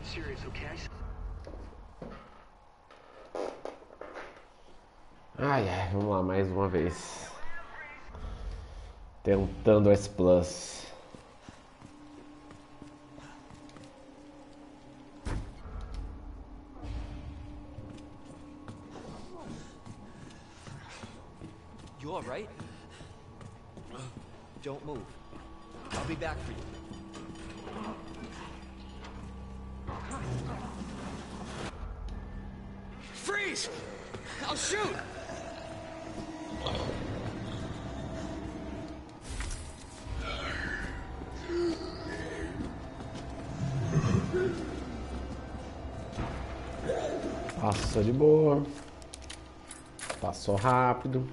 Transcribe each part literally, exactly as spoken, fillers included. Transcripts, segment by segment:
Ai, ai, vamos lá mais uma vez. Tentando S Plus. You all right? Don't move. I'll be back for you. Freeze! I'll shoot! Passou de boa. Passou rápido.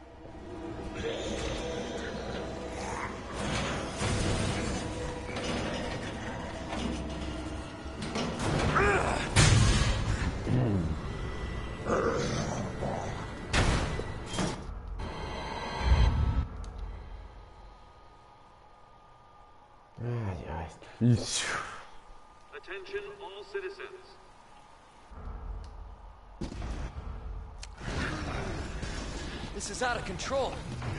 Ai, ai, difícil. Attention all citizens. This is out of control.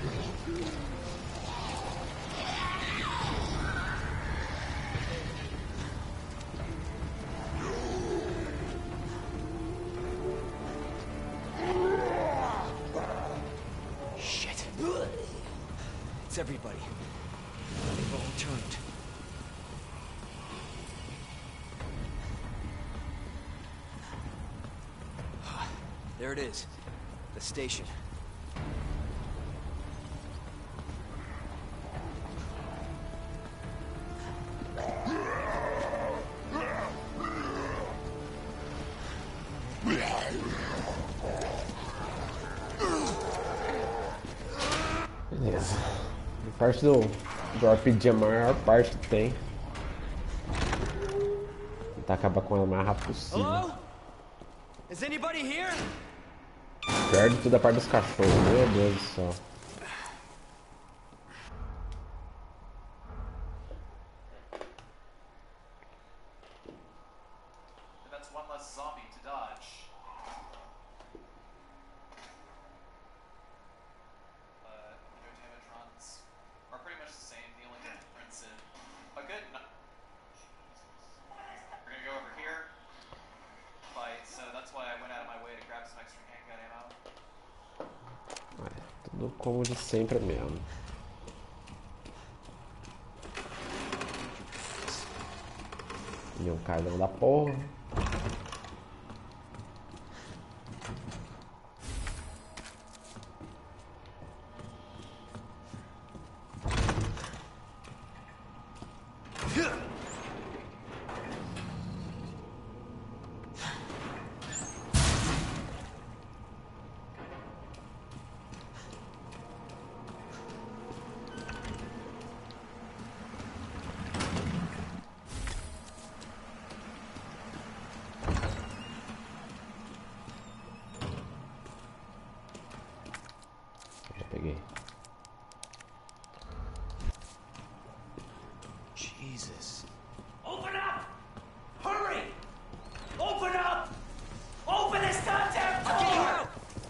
Shit. It's everybody. They've all turned. There it is. The station. Beleza. A parte do, do R P G, a maior parte que tem. Tentar acabar com ela o mais rápido possível. Hello? Is anybody here? Perde tudo a parte dos cachorros, meu Deus do céu. That's one less zombie to dodge. Uh, no damage runs are pretty much the same. The only difference in a good. No. We're gonna go over here. Fight. So that's why I went out of my way to grab some extra handgun ammo. É, tudo como de sempre mesmo. E um cagão da porra. Já peguei. Jesus. Open up! Hurry! Open up! Open this goddamn door! I'll get you out!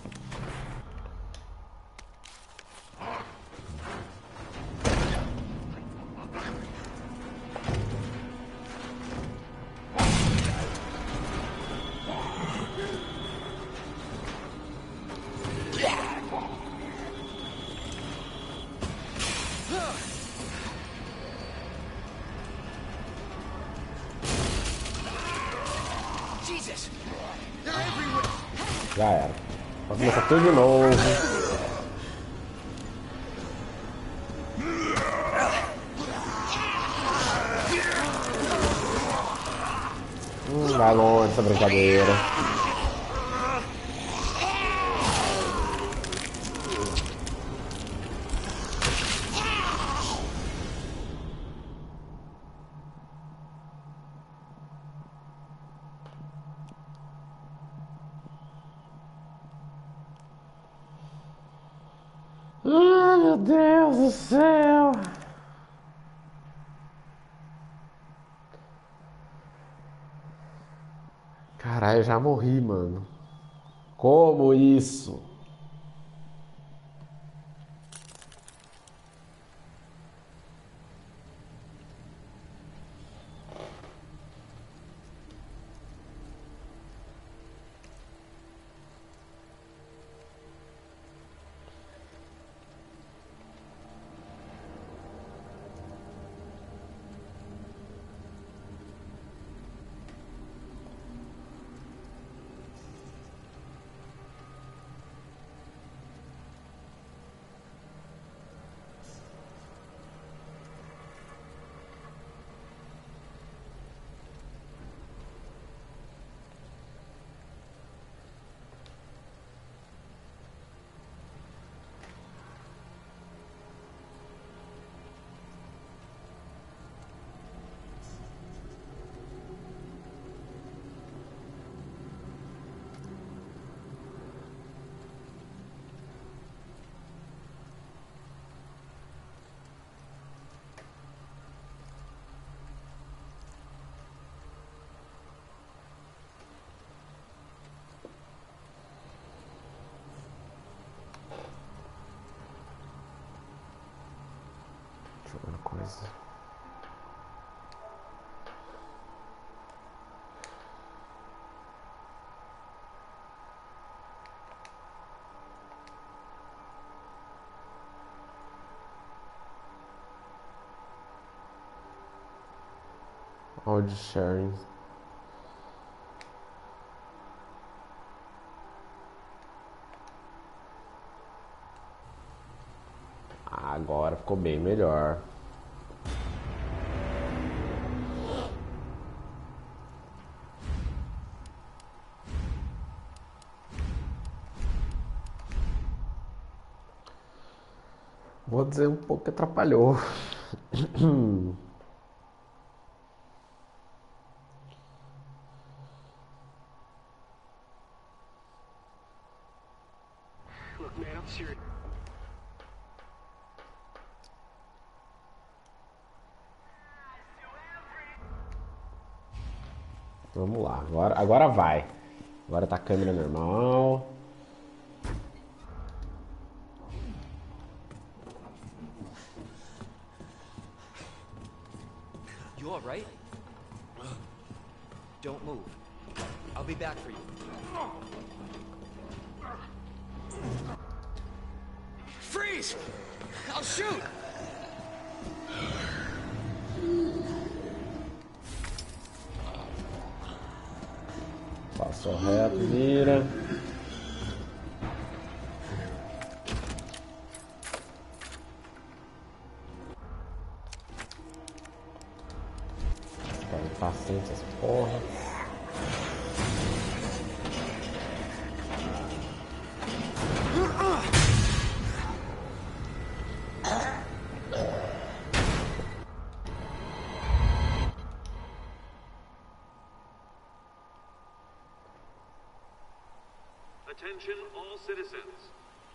Jesus! They're everywhere! Já era. Vai começar tudo de novo. Hum, vai longe essa brincadeira. Ai, meu Deus do céu. Ah, eu já morri, mano. Como isso? Deixa eu ver uma coisa. Audio sharing. Agora ficou bem melhor. Vou dizer um pouco que atrapalhou. Look, man, I'm serious. Vamos lá, agora, agora vai. Agora tá a câmera normal. You all right? Don't move. I'll be back for you. Freeze! I'll shoot! Passou reto, vira. Paciente essa porra. Attention all citizens.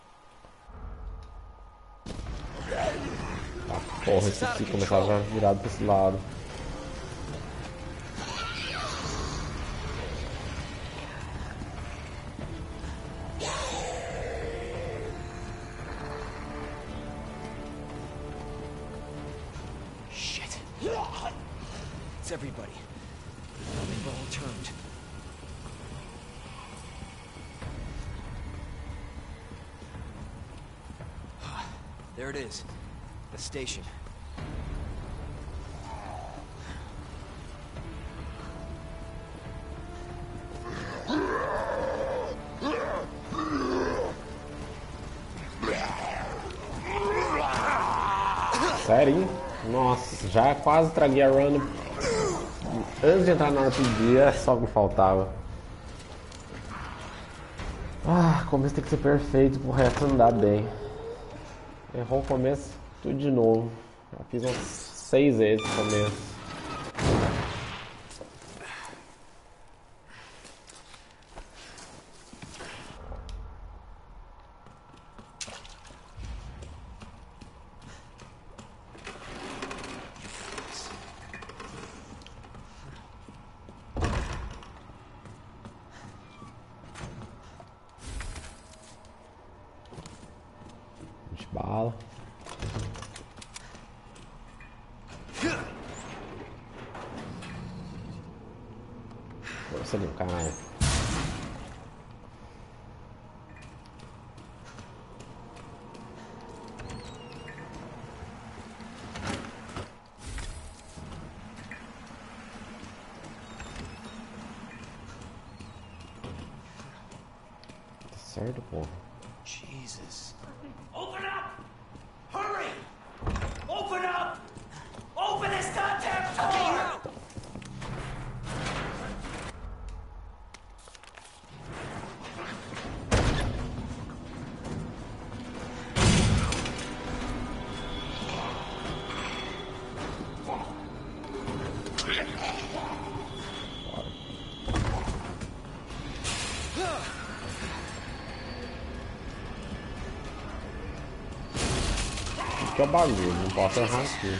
Ah, porra, esse aqui começava já virado pra esse lado. Shit. It's everybody. They've all turned. There it is. The station. Sério, hein? Nossa, já quase traguei a run antes de entrar na hora do dia, só me faltava. Ah, o começo tem que ser perfeito pro resto andar bem. Errou o começo, tudo de novo. Já fiz umas seis vezes o começo. bala. Força ali, caralho. Certo, pô. Jesus. Open up! Hurry! Open up! Open this goddamn door! Que é o bagulho, não posso errar aqui.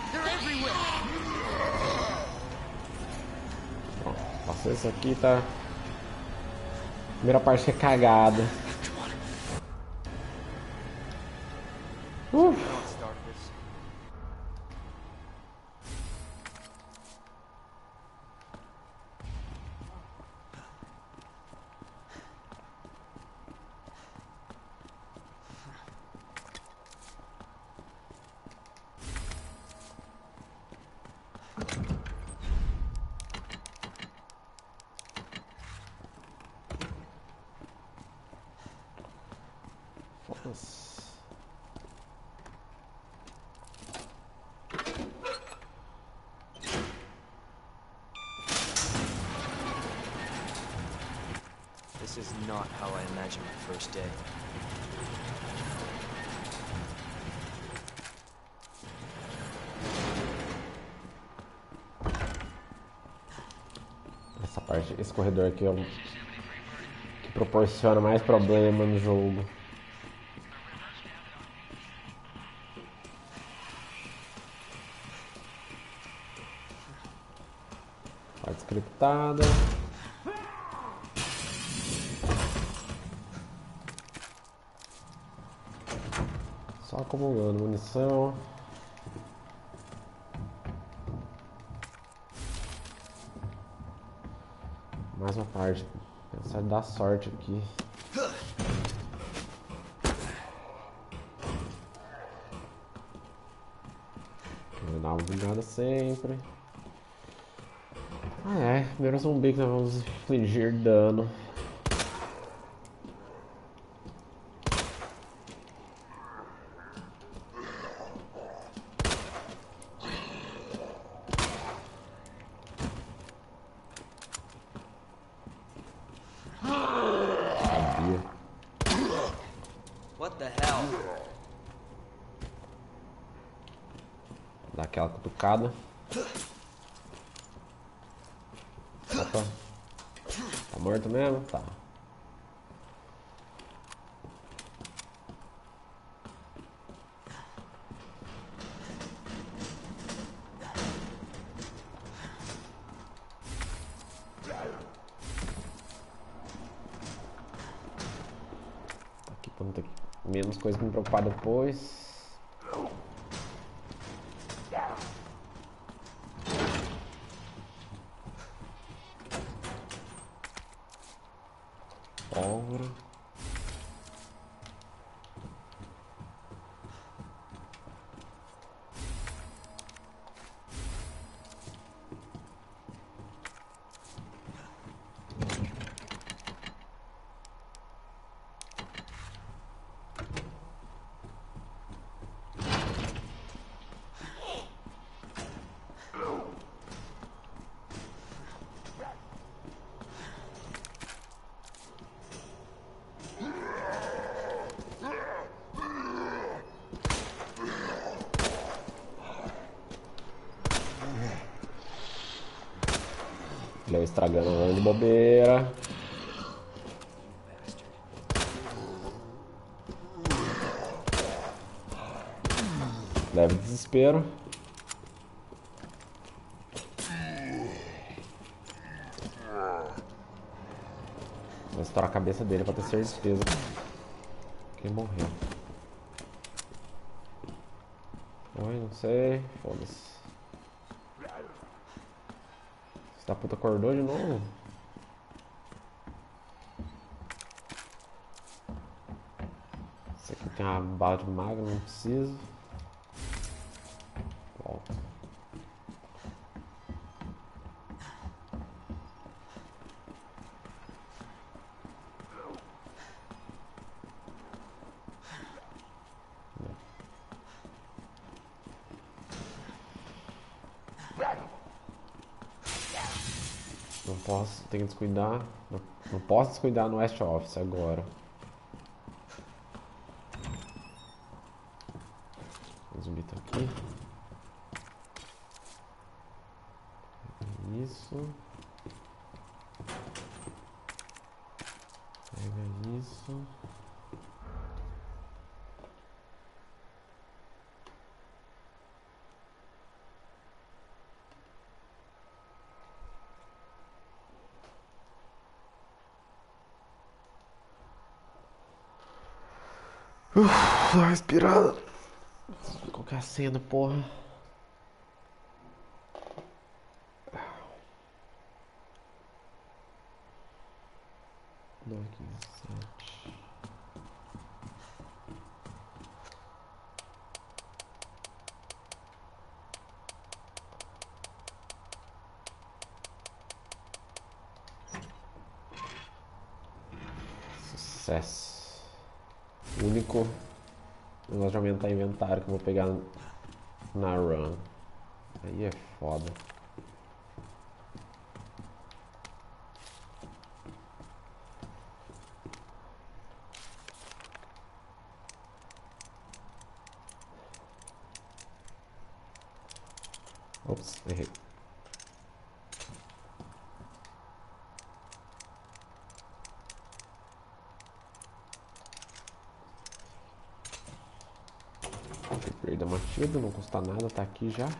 Bom, passou isso aqui, tá? Primeira parte é cagada. Uh. This is not how I imagined my first day. Essa parte, esse corredor aqui é o que proporciona mais problema no jogo. Parte scriptada. Só acumulando munição. Mais uma parte. Pensar em dar sorte aqui. Vou dar uma bugada sempre. Ah é, primeiro zumbi que nós vamos infligir dano. What the hell? Dá aquela cutucada. Opa. Tá morto mesmo? Tá. Aqui pra não ter menos coisa pra me preocupar depois. Pólvora. Ele estragando o de bobeira. Leve desespero. Vou estourar a cabeça dele pra ter certeza que ele morreu. Oi, não sei. Foda-se. Essa puta acordou de novo? Esse aqui tem uma bala de maga, não preciso. Volta. Não posso, tenho que descuidar. Não, não posso descuidar no West Office agora. O zumbi tá aqui. Isso. Pega isso. Uf, dá uma respirada. Qual que é a senha, porra? nove, quinze, sete. Sucesso. O único negócio de aumentar inventário que eu vou pegar na run. Aí é foda. Ops, errei. Perda matida, não custa nada, tá aqui já.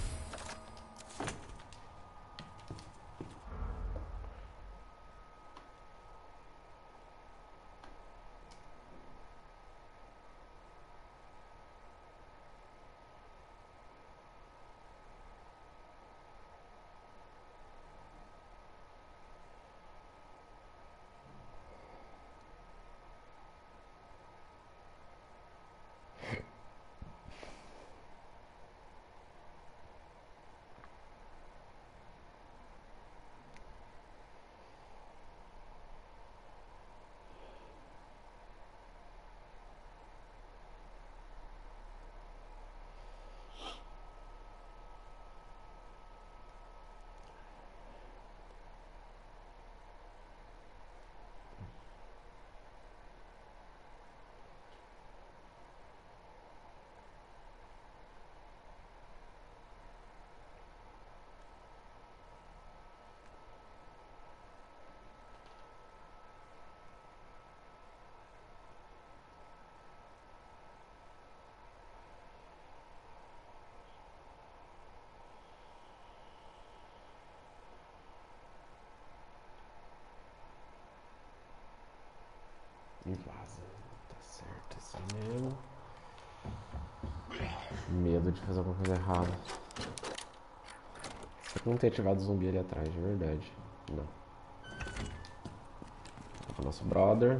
E vaza. Tá certo, assim mesmo. Medo de fazer alguma coisa errada. Só que não ter ativado o zumbi ali atrás, de verdade. Não. Tá com o nosso brother.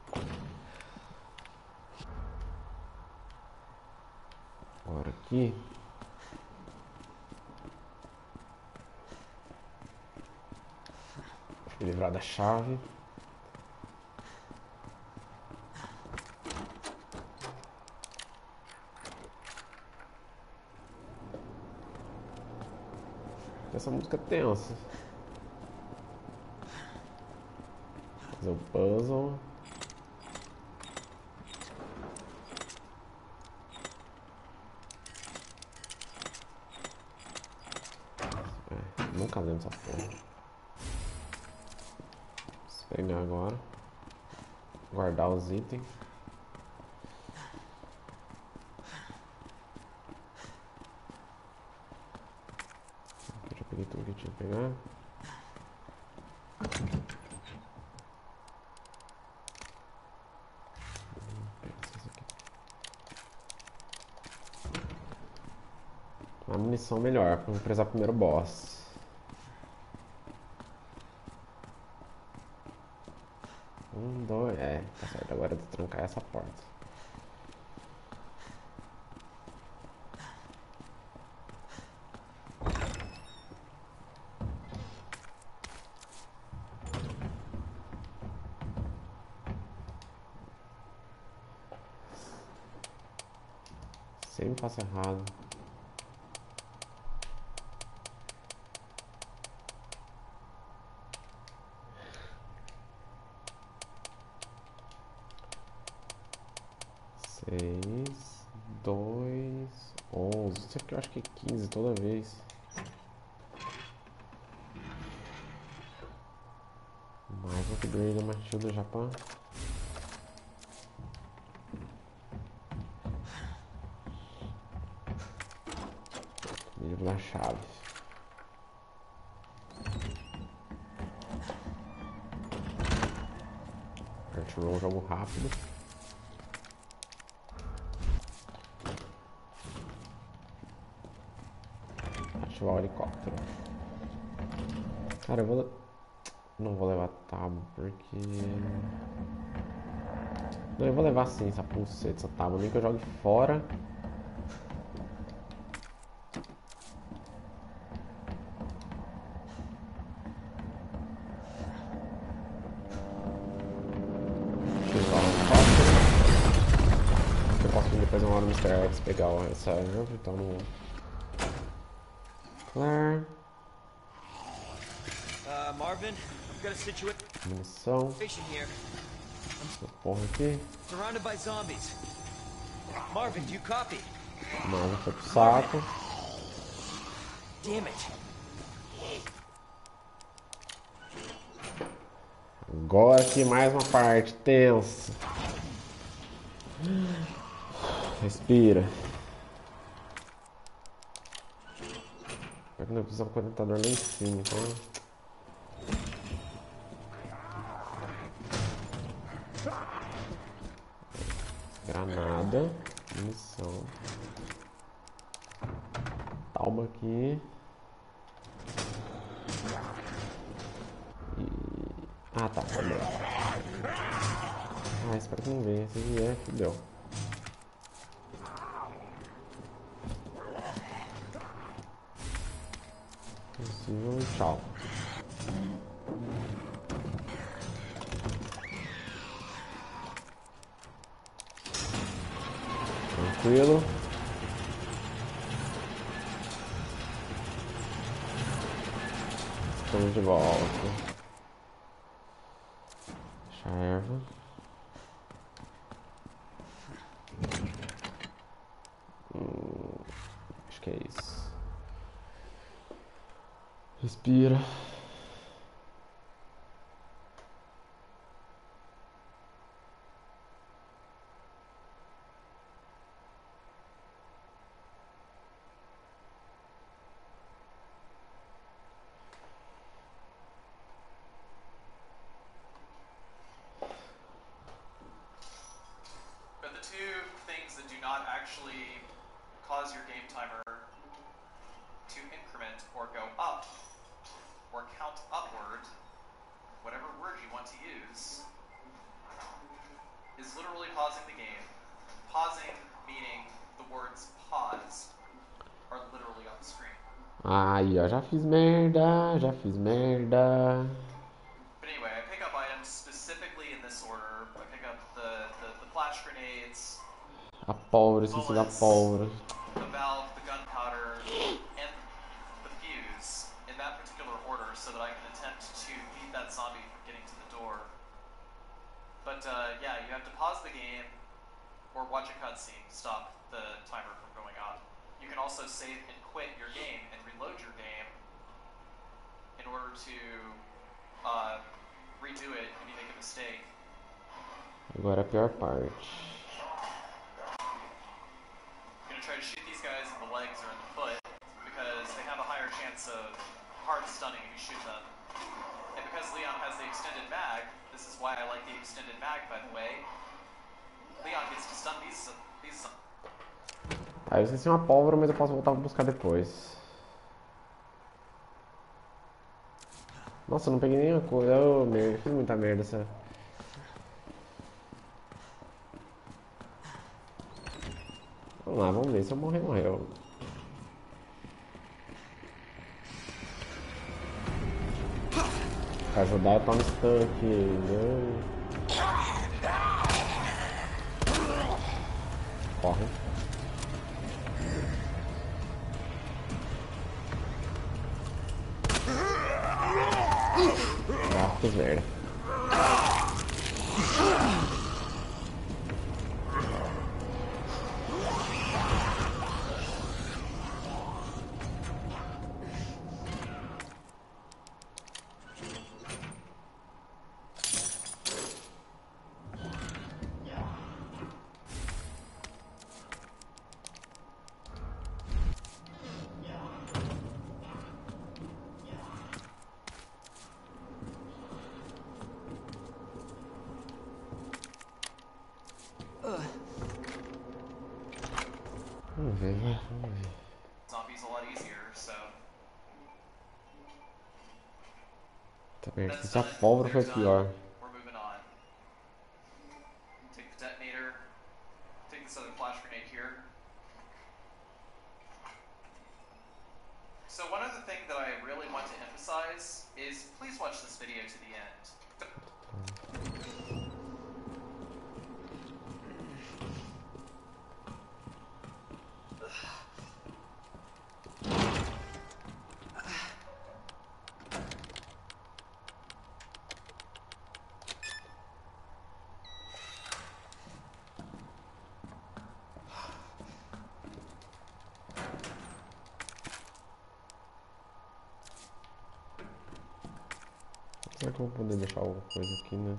Agora aqui. Fui livrar da chave. Essa música é tensa. Fazer o puzzle. É, nunca lembro essa porra. Vou pegar agora. Guardar os itens. Eu já peguei tudo que eu tinha que pegar. Uma munição melhor pra precisar o primeiro boss. Um, dois, é, tá certo, agora é de trancar essa porta. Sempre faço errado. Seis, dois, onze. Isso aqui eu acho que é quinze toda vez. Mais um upgrade da Matilda já pra... livro da chave. Atirou um jogo rápido. Ativar o helicóptero. Cara, eu vou... não vou levar tábua porque... não, eu vou levar sim essa pulseira, essa tábua, nem que eu jogue fora. Eu posso vir depois uma hora no mister X pegar essa erva, então não... Claire. Uh, Marvin, I've got a situation Munição. here. Essa porra aqui. Surrounded by zombies. Marvin, do you copy? Marvin foi pro saco. Damn it. Agora aqui mais uma parte tensa. Respira. Pior que não precisa do conectador lá em cima, então. Granada, munição. Talma aqui. E... ah, tá, fodeu. Ah, espero que não venha. Se vier, fodeu. Possível e tchau. Tranquilo. Estamos de volta. Deixa a erva. Hum, acho que é isso. Respira. But the two things that do not actually cause your game timer to increment or go up or count upward, whatever word you want to use, is literally pausing the game. Pausing meaning the words pause are literally on the screen. Ai, ó, já fiz merda, já fiz merda. But anyway, I pick up items specifically in this order. I pick up the, the, the flash grenades, A pólvora, esqueci da pólvora. the valve, the gunpowder, and the fuse in that particular order so that I can attempt to beat that zombie from getting to the door. But uh, yeah, you have to pause the game or watch a cutscene to stop the timer from going on. You can also save and quit your game and reload your game in order to uh, redo it when you make a mistake. Agora a pior parte. You're going to try to shoot these guys in the legs or in the foot because they have a higher chance of hard stunning if you shoot them. And because Leon has the extended mag, this is why I like the extended mag, by the way, Leon gets to stun these, these Ah, eu esqueci uma pólvora, mas eu posso voltar pra buscar depois. Nossa, eu não peguei nenhuma coisa. Oh, merda, fiz muita merda, sério. Vamos lá, vamos ver. Se eu morrer, morreu. Pra ajudar, eu tomo stun aqui. Corre. Ah, que merda. Vamos ver, vai, vamos ver. Zombies a lot easier, so. Tá merda, That's se a done. pólvora foi They're done. pior. We're moving on. Take the detonator. Take this other flash grenade here. So one other thing that I really want to emphasize is please watch this video to the end. Será que eu vou poder deixar alguma coisa aqui, né?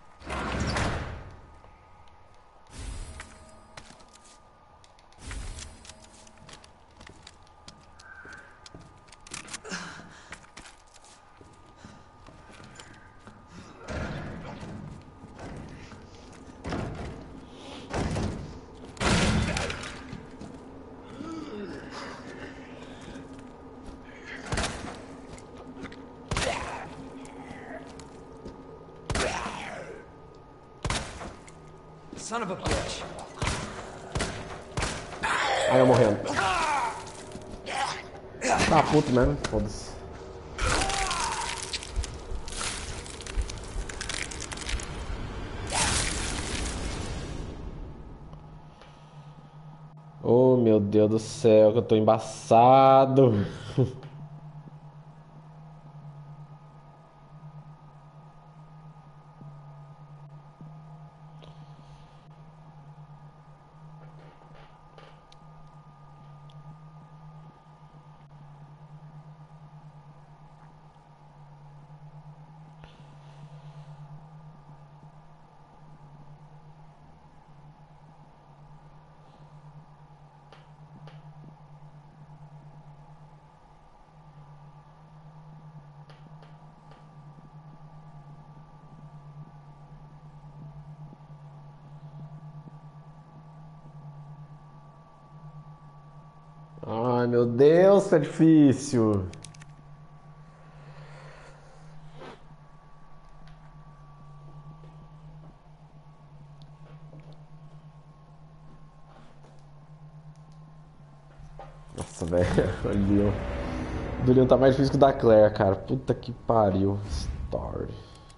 Son of a bitch. Ai, eu morrendo. Tá puto mesmo, foda-se. Oh, meu Deus do céu, que eu tô embaçado. Ai, meu Deus, tá difícil. Nossa, velho, o Leon. O do Leon tá mais difícil que o da Claire, cara. Puta que pariu. Story.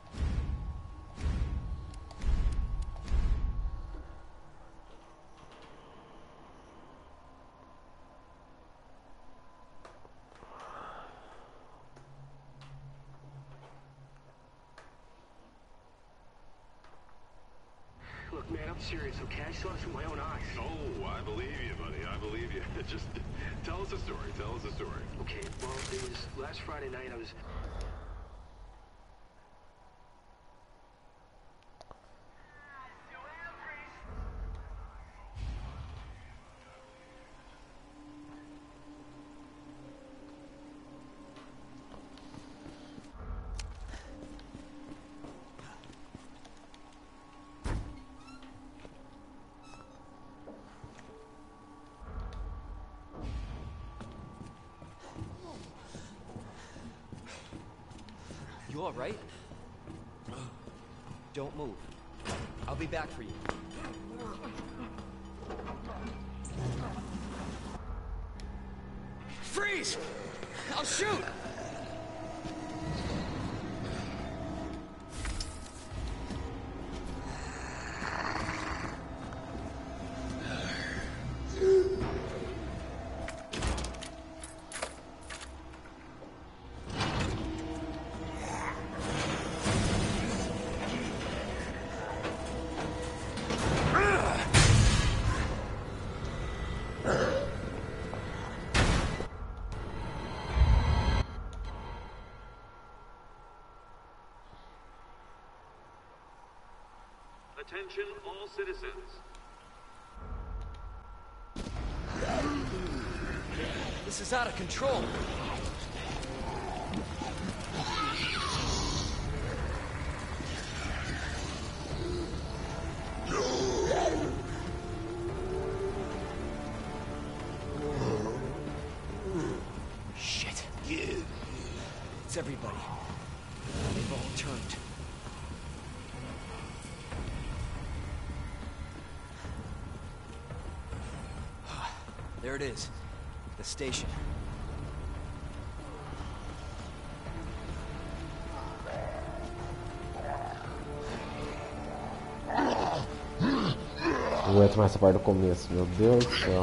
Look, man, I'm serious, okay? I saw this with my own eyes. Oh, I believe you, buddy. I believe you. Just tell us a story. Tell us a story. Okay, well, it was last Friday night. I was... You all right? Don't move. I'll be back for you. Freeze! I'll shoot! Attention all citizens. This is out of control. Shit. It's everybody. They've all turned. There it is. The station. Não aguento mais essa parte do começo, meu Deus do céu.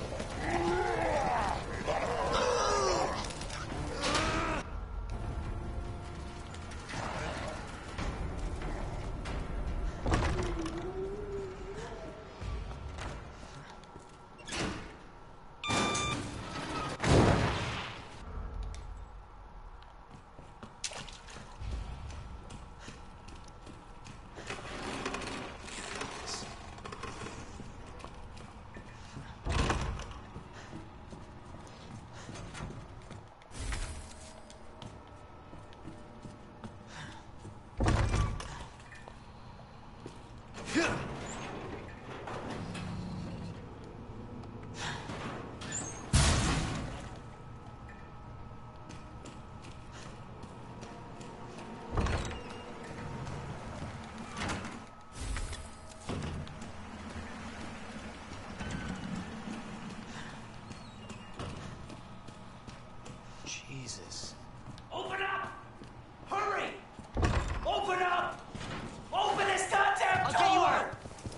Jesus. Open up! Hurry! Open up! Open this goddamn I'll door! get you out!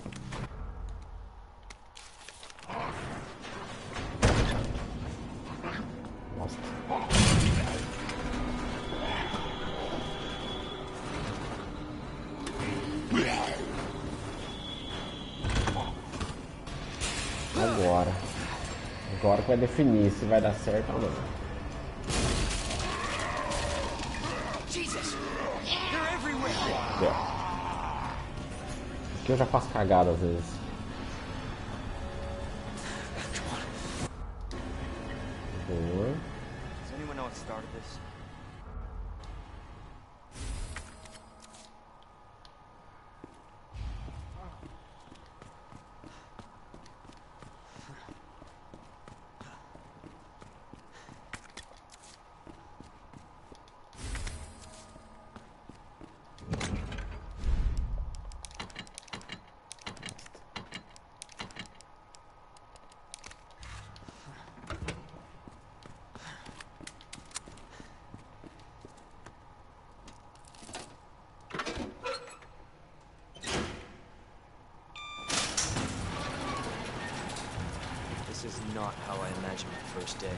Nossa. Agora. Agora que vai definir se vai dar certo ou não. Jesus! They're everywhere! Aqui eu já faço cagada às vezes. Boa. Does anyone know what started this? This is not how I imagined my first day.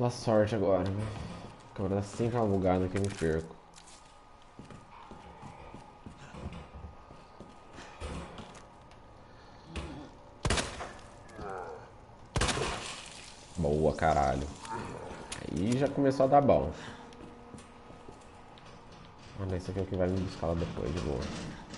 dar sorte agora, né? A câmera dá sempre uma bugada que eu me perco. Boa, caralho. Aí já começou a dar bom. Mano, esse aqui é o que vai me buscar lá depois, de boa.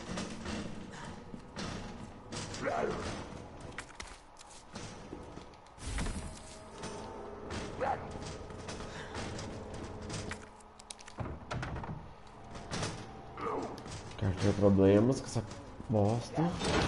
Quero ter problemas com essa bosta.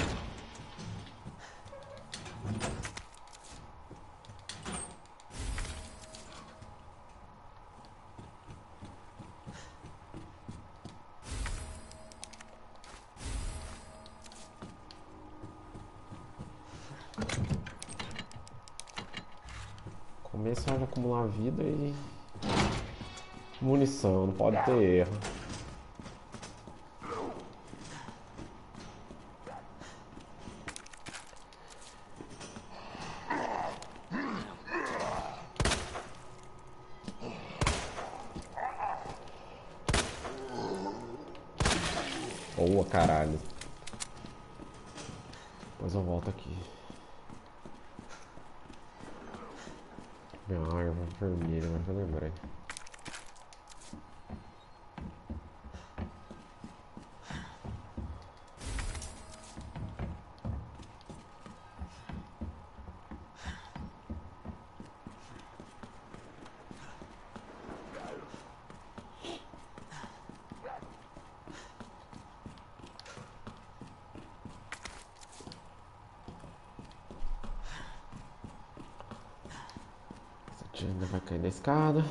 Começo a acumular vida e munição, não pode ter erro. Boa, caralho. Depois eu volto aqui. Minha arma vermelha, agora que eu lembrei. Essa tia ainda vai cair da escada.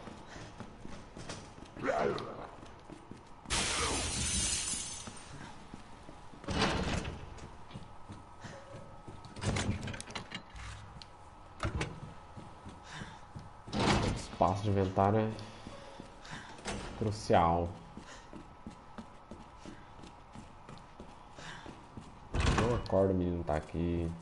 Espaço de inventário é crucial. Não acordo, o menino tá aqui.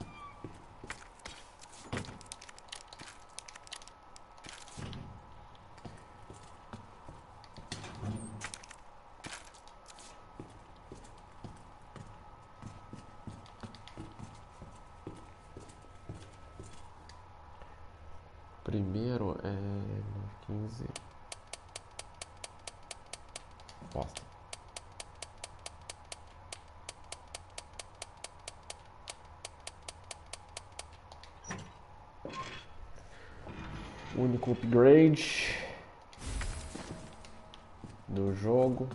Primeiro é quinze. Bosta. Único upgrade do jogo.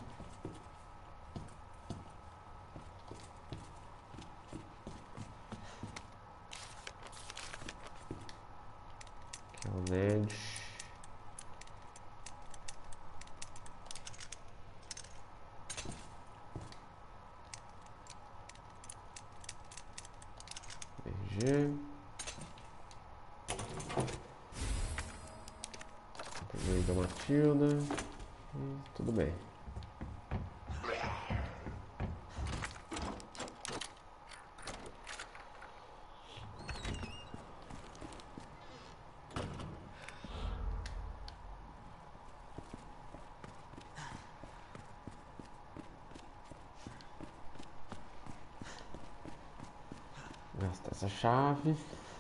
Aqui é o Ned. B G. Upgrade da Matilda. E tudo bem. Gastar essa chave.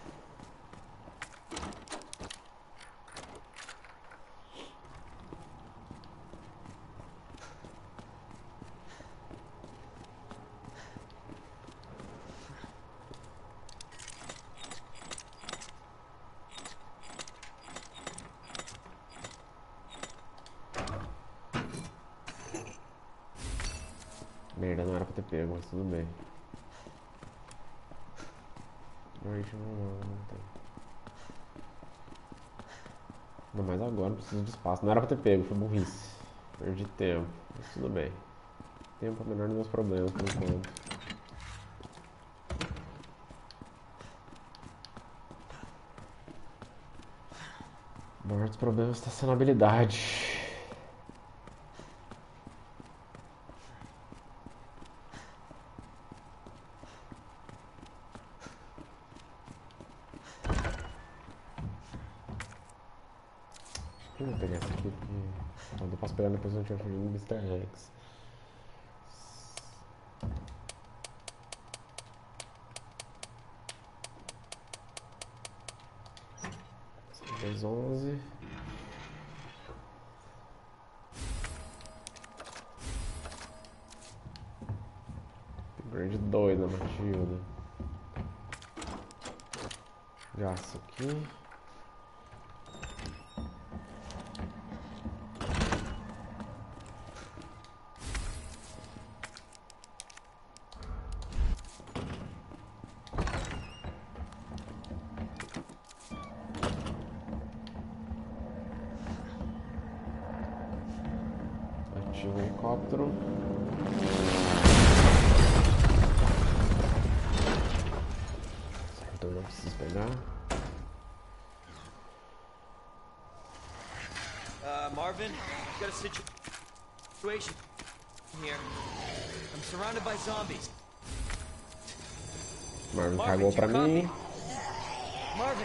Merda, não era pra ter pego, mas tudo bem. Não, não, não tem. Ainda mais agora, não preciso de espaço. Não era pra ter pego, foi burrice. Perdi tempo, mas tudo bem. Tempo é o menor dos meus problemas por enquanto. O maior dos problemas está sendo a habilidade. Eu vou pegar essa aqui porque eu posso pegar depois no Trophy do mister X. dez, onze. Upgrade dois na Matilda. Já isso aqui. Ativa o helicóptero. Certo, eu não preciso pegar. Uh, Marvin, got a situation here. I'm surrounded by zombies. Marvin Marvin, cagou pra you copy? mim. Marvin!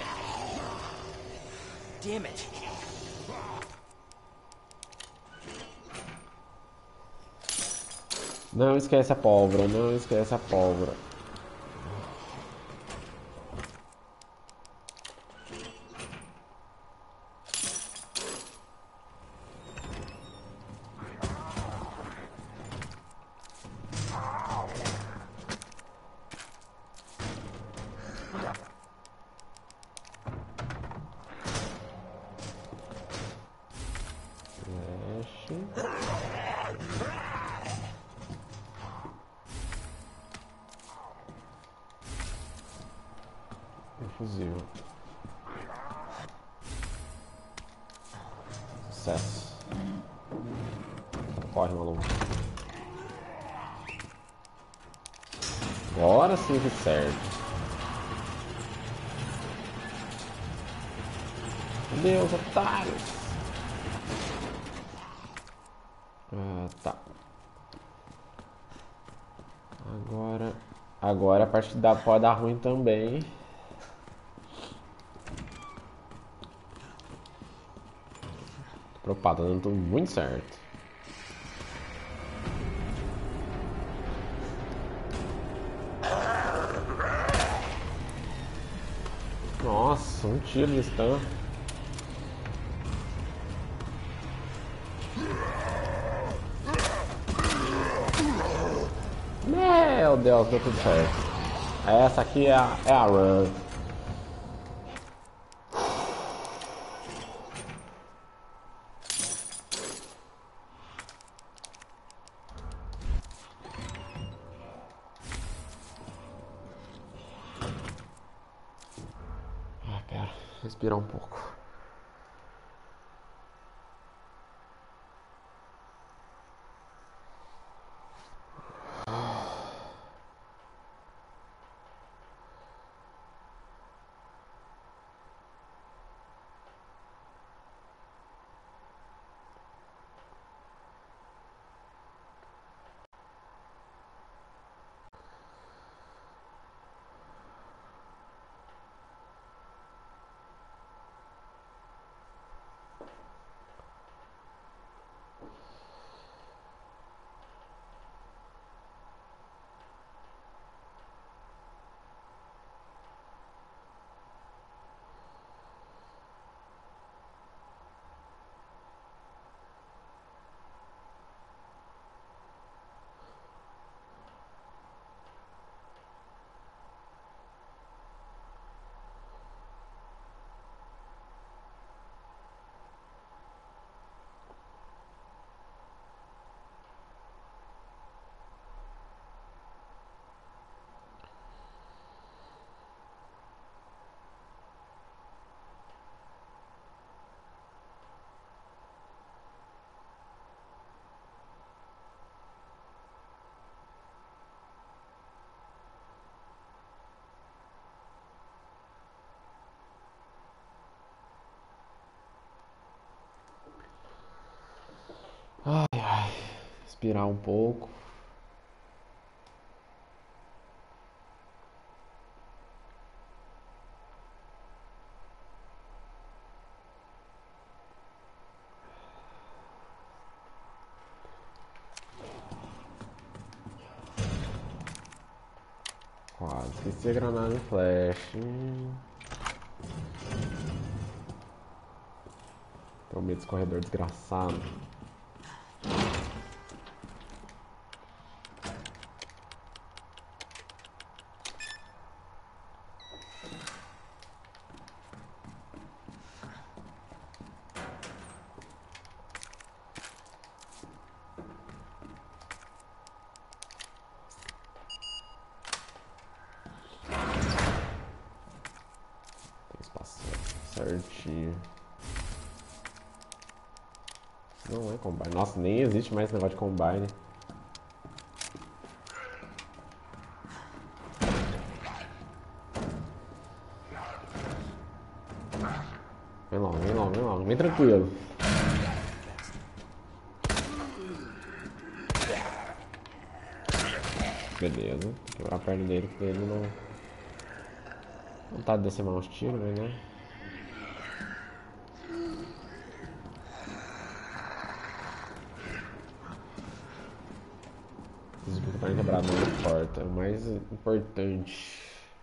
Damn it. Não esquece a pólvora, não esquece a pólvora. Fuzil. Sucesso. Corre, maluco. Agora sim que serve. Meu Deus, otários. Ah, tá. Agora... Agora a parte da pode dar ruim também. Opa, tá dando tudo muito certo. Nossa, um tiro de stun. Meu Deus, deu tudo certo. Essa aqui é a, é a run. Ah, pera, respirar um pouco. Ai, ai. Respirar um pouco. quase. Esqueci a granada e flash. Hum. Tenho medo desse corredor desgraçado. Certinho. Não é combine. Nossa, nem existe mais esse negócio de combine. Vem logo, vem logo, vem logo. Vem tranquilo. Beleza. Quebrar a perna dele, porque ele não... Vontade de descer mais uns tiros, né? Desculpa pra quebrar, não importa. O mais importante.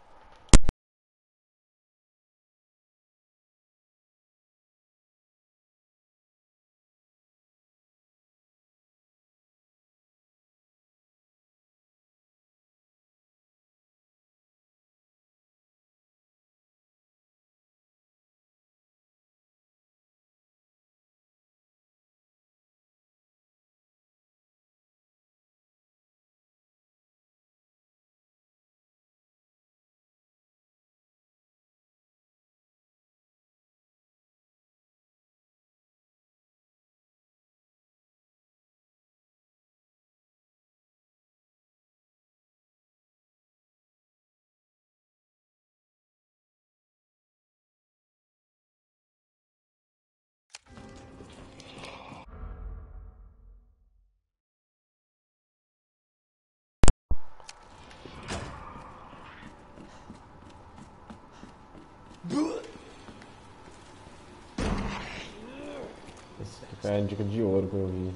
Essa aqui foi a dica de ouro que eu vi.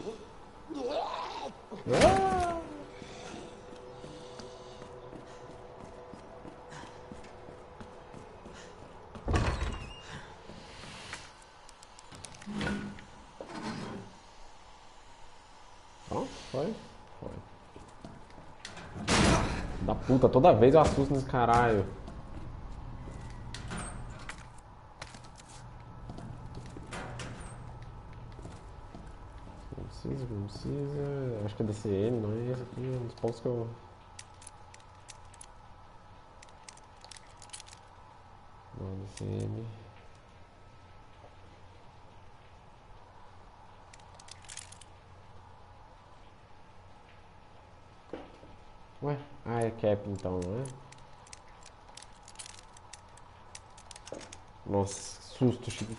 Ah! Pronto, foi? Foi. Da puta, toda vez eu assusto nesse caralho. Não precisa, não precisa. Acho que é D C N, não é esse aqui, é um dos pontos que eu. Não, D C N. Ué? Ah, é cap então, não é? Nossa, susto, Chico.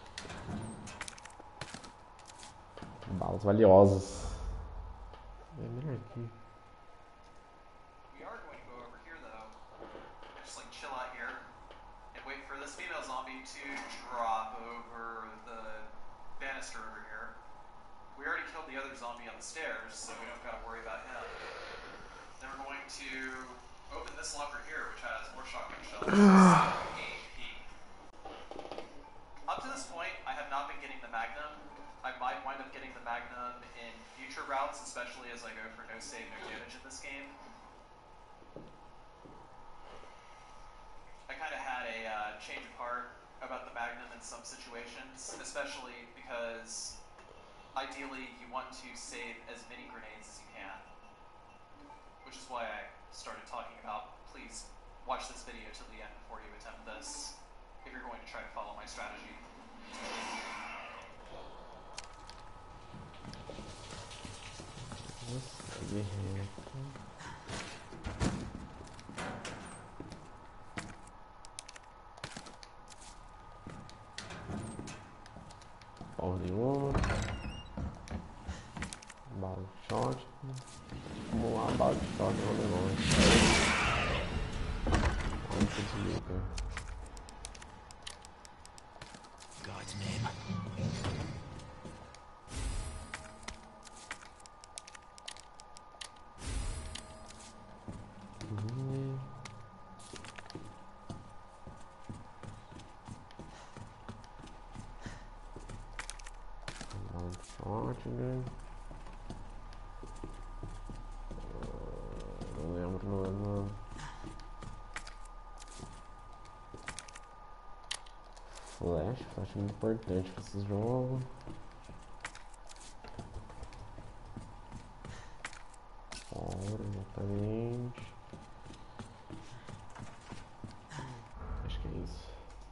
Balas valiosas. É melhor aqui. We are going to go over here though. Just like chill out here and wait for this female zombie to drop over the banister over here. We already killed the other zombie on the stairs, so we don't gotta worry about him. Then we're going to open this locker here, which has more shotgun shells. A P. Up to this point, I have not been getting the Magnum. I might wind up getting the Magnum in future routes, especially as I go for no save, no damage in this game. I kind of had a uh, change of heart about the Magnum in some situations, especially because ideally you want to save as many grenades as you can. Which is why I started talking about, please watch this video till the end before you attempt this, if you're going to try to follow my strategy. Segue reto. Porra nenhuma. Bala de shot. Vamos lá, bala de shot, não é longe. Onde que desliga? God's name. Uhum. mano. Flash, flash é muito importante pra esse jogo. Fora, exatamente. Acho que é isso.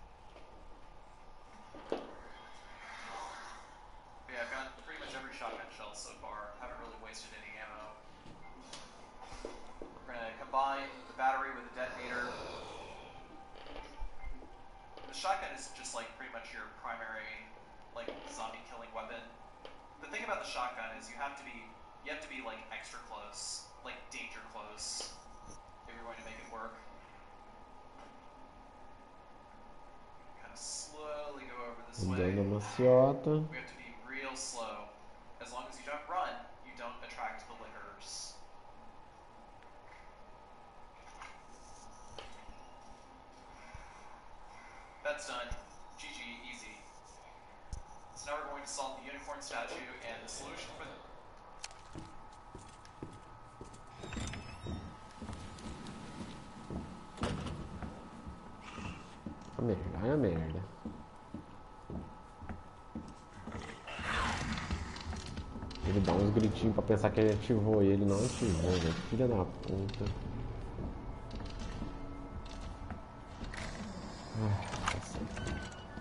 Yeah, I've got pretty much every shotgun shell so far. Haven't really wasted any ammo. We're gonna combine the battery with the detonator. The shotgun is just like pretty much your primary like zombie killing weapon. The thing about the shotgun is you have to be you have to be like extra close, like danger close, if you're going to make it work. Kind of slowly go over this way. Dando maciota. We have to be real slow. As long as you don't run, you don't attract the lickers. That's done. G G, easy. So now we're going to solve the unicorn statue, and the solution for the... A merda, ai a merda. Ele dá uns gritinhos pra pensar que ele ativou ele, não ativou, velho. Filha da puta. Ah, tá certo.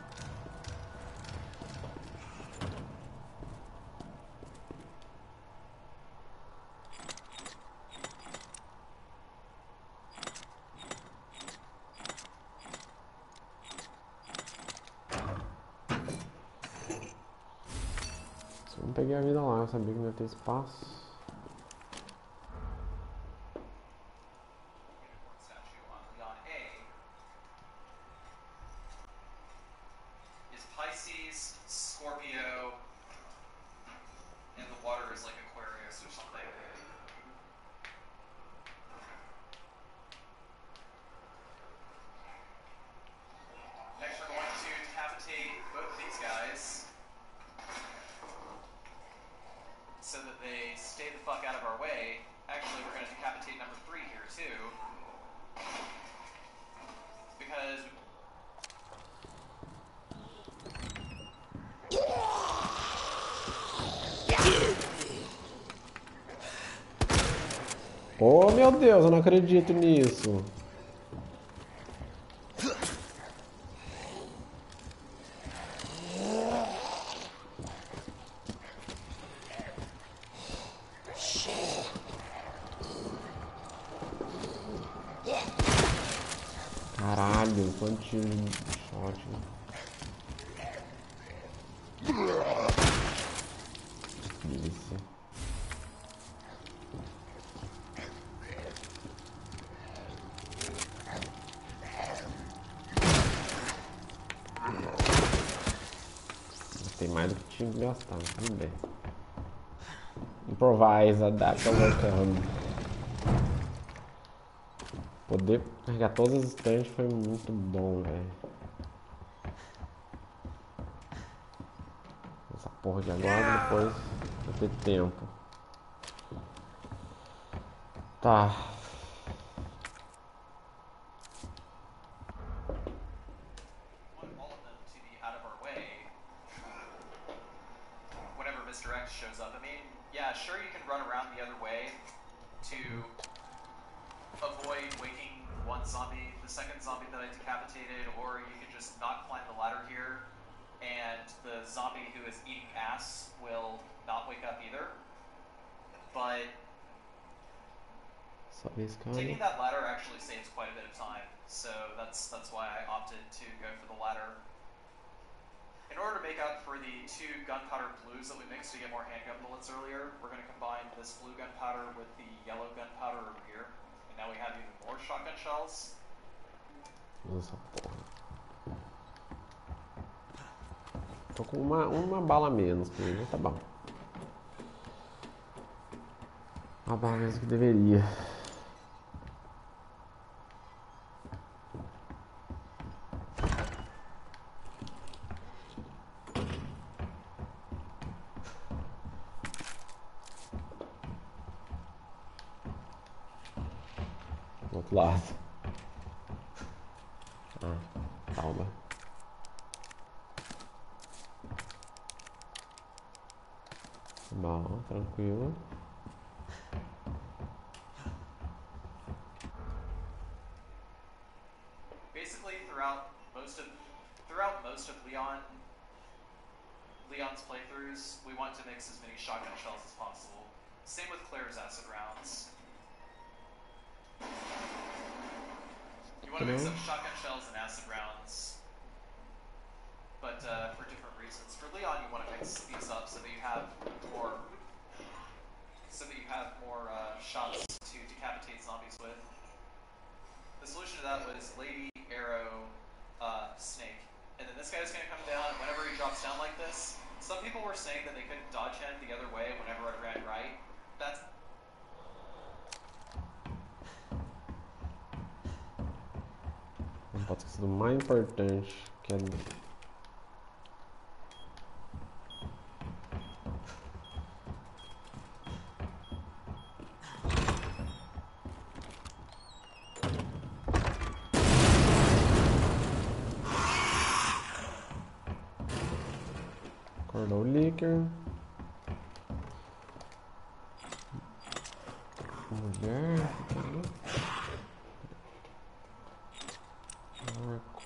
Eu não peguei a vida lá, eu sabia que não ia ter espaço. Unicorn statue on Leon A is Pisces, Scorpio, and the water is like Aquarius or something. Next we're going to decapitate both of these guys so that they stay the fuck out of our way. Actually, we're going to decapitate number three here too. Because Oh meu Deus, eu não acredito nisso. Caralho, quanto tiro de shot. Delícia. Tem mais do que tinha que gastar, mas tudo bem. Improvise, adapt, overcome. Poder carregar todas as estantes foi muito bom, velho. Essa porra de agora, depois vai ter tempo. Tá. want all of them to be out of our way whenever Mister X shows up. I mean, yeah, sure you can run around the other way to avoid waking one zombie, the second zombie that I decapitated, or you can just not climb the ladder here, and the zombie who is eating ass will not wake up either. But taking that ladder actually saves quite a bit of time, so that's that's why I opted to go for the ladder. In order to make up for the two gunpowder blues that we mixed to get more handgun bullets earlier, we're going to combine this blue gunpowder with the yellow gunpowder over here, and now we have even more shotgun shells. Essa porra. Tô com uma, uma bala a menos que ele, tá bom. Uma bala menos que deveria. Do outro lado. Ah, calma. Bom, tranquilo. Basically, throughout most of throughout most of Leon Leon's playthroughs, we want to mix as many shotgun shells as possible. Same with Claire's acid rounds. You want to mix up shotgun shells and acid rounds, but uh, for different reasons. For Leon, you want to mix these up so that you have more, so that you have more uh, shots to decapitate zombies with. The solution to that was Lady, Arrow, uh, Snake, and then this guy's going to come down. Whenever he drops down like this, some people were saying that they couldn't dodge him the other way whenever I ran right. That's Não pode esquecer do mais importante, que é acordar o Licker. Mulher. Marco.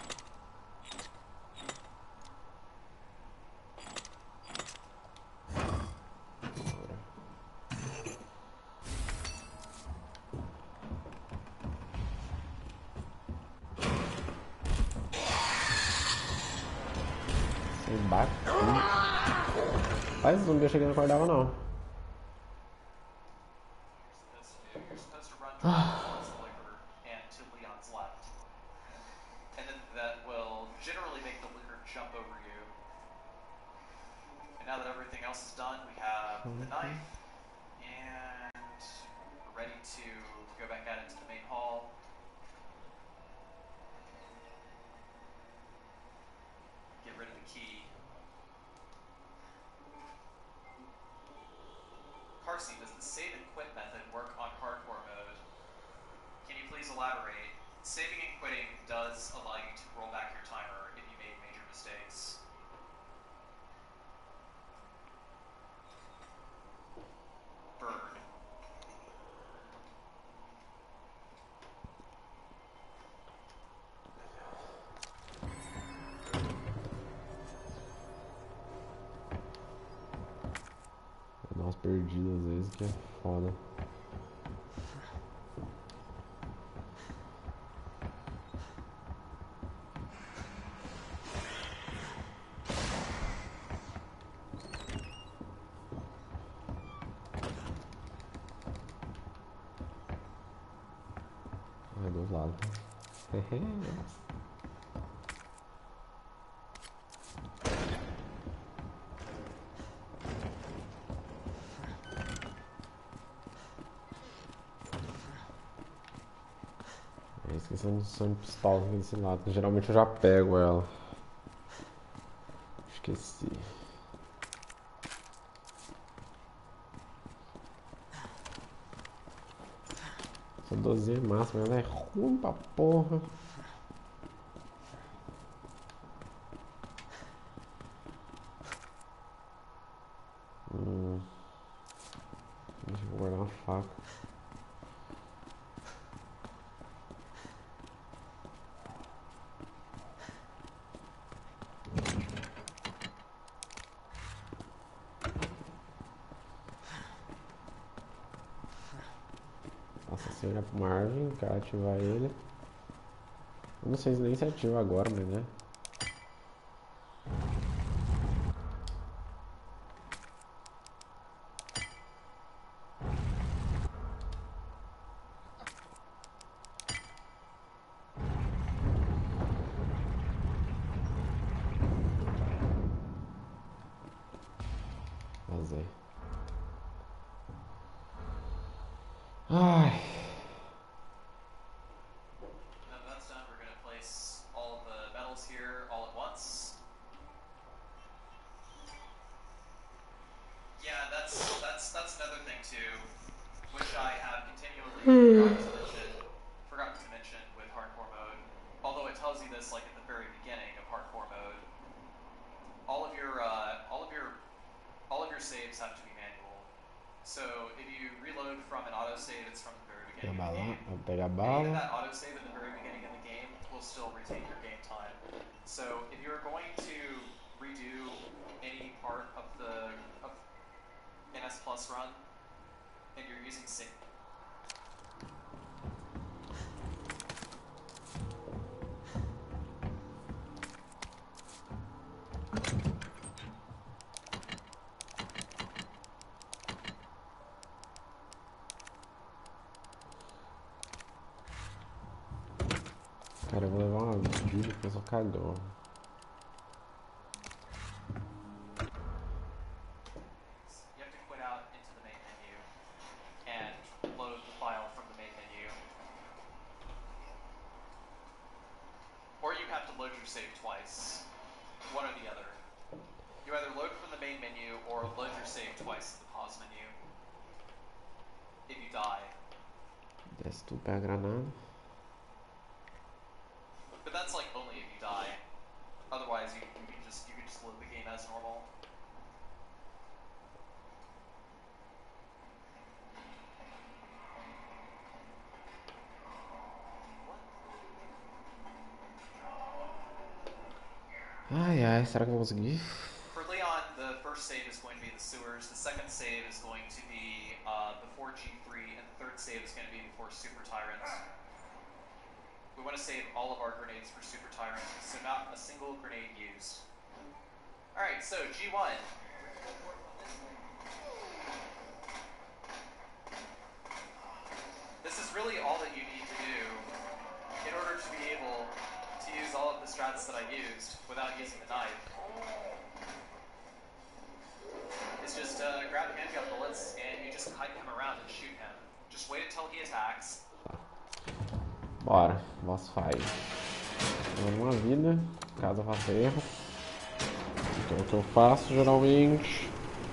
Sem bate. Faz zumbi, eu cheguei e não acordava não. Carsey, does the save and quit method work on hardcore mode? Can you please elaborate? Saving and quitting does allow you to roll back your timer if you made major mistakes. Bird. Dá umas perdidas às vezes que é foda. Ai, dos lados. Esquecendo de som de pistola aqui desse lado, geralmente eu já pego ela. Esqueci. Essa dozinha é massa, mas ela é ruim pra porra. Hum. Deixa eu guardar uma faca. Olhar pro Marvin, cara, ativar ele. Eu não sei se nem se ativa agora, mas né. Vazei. Ai. beginning of the bala, game. vou pegar a Even bala. that autosave at the very beginning of the game will still retain your game time. So if you're going to redo any part of the of N S Plus run and you're using save. Cara, eu vou levar uma vida porque eu sou cagão. You have to quit out into the main menu and load the file from the main menu. Or you have to load your save twice. One or the other. You either load from the main menu or load your save twice in the pause menu. If you die. Desce tu, pega a granada. But that's like only if you die. Otherwise you, you can just you can just load the game as normal. Ai ai, será que eu vou conseguir? For Leon, the first save is going to be the sewers, the second save is going to be uh, before G three, and the third save is going to be before Super Tyrants. We want to save all of our grenades for Super Tyrant, so not a single grenade used. Alright, so G one. This is really all that you need to do in order to be able to use all of the strats that I used without using the knife. It's just uh, grab handgun bullets and you just kite him around and shoot him. Just wait until he attacks. Bora, boss fight. Dando uma vida, caso eu faça erro. Que é o que eu faço geralmente.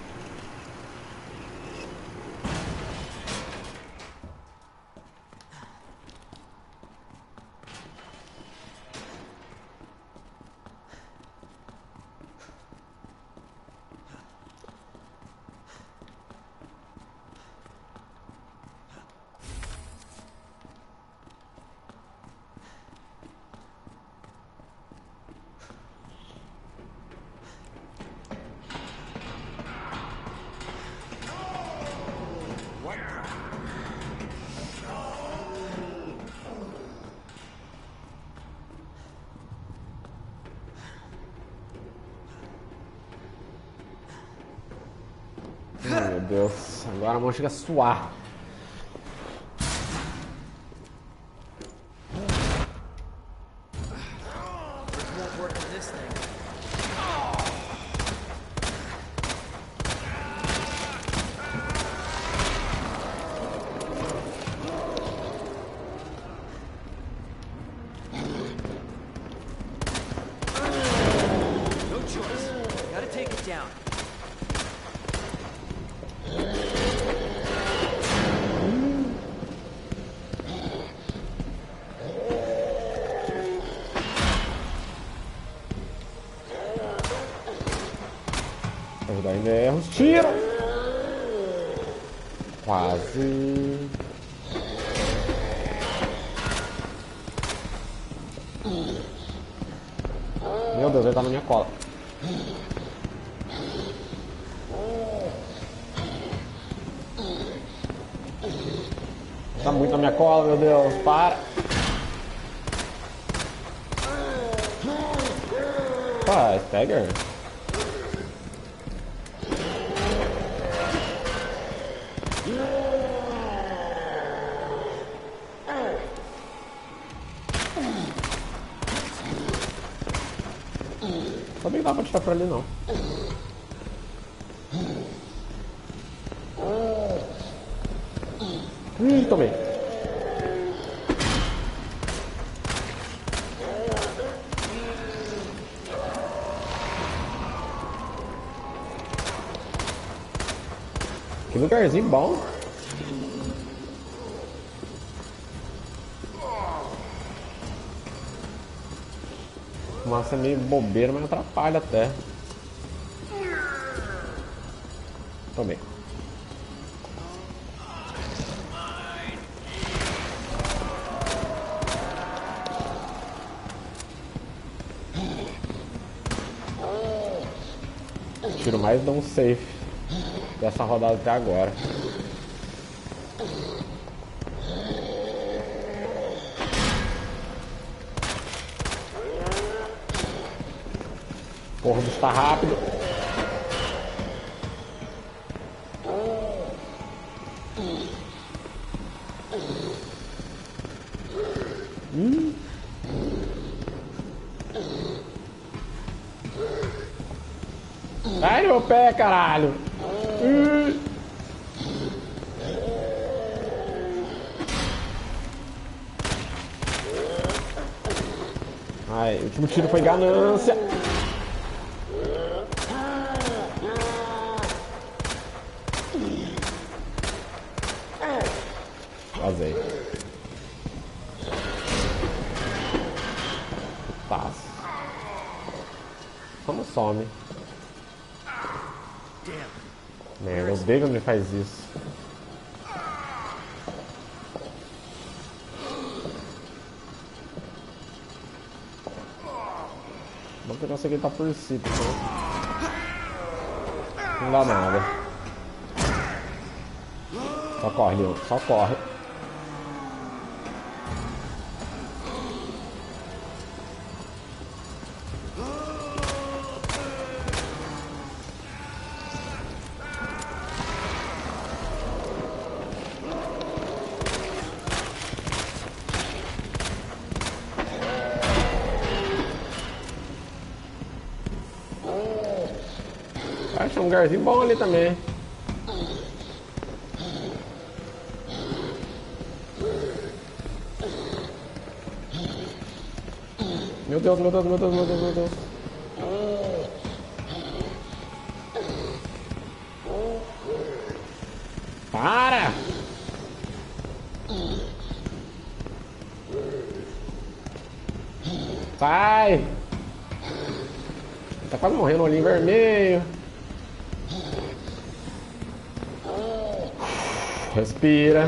Ai meu Deus, agora a mão chega a suar. No choice. Gotta take it down. Ajudar ainda erros. Tira! Quase. Meu Deus, ele tá na minha cola. Tá muito na minha cola, meu Deus. Para! Pá, Stagger. Sabia que dá pra tirar pra ali não. Ih, tomei. Que lugarzinho bom. Fumaça é meio bobeira, mas atrapalha até. Tomei. tiro mais dá um safe dessa rodada até agora. Porra, o bicho tá rápido. Hum. Sai no meu pé, caralho. Hum. Ai, o último tiro foi ganância. Vazei. Putaço. Como some? Merda, eu odeio quando ele faz isso. Vou pegar isso aqui, ele tá por si, então. Não dá nada. Só corre, Leon, só corre. Acho um lugarzinho bom ali também. Meu Deus, meu Deus, meu Deus, meu Deus, meu Deus. Para! Sai! Tá quase morrendo, olhinho vermelho. Respira.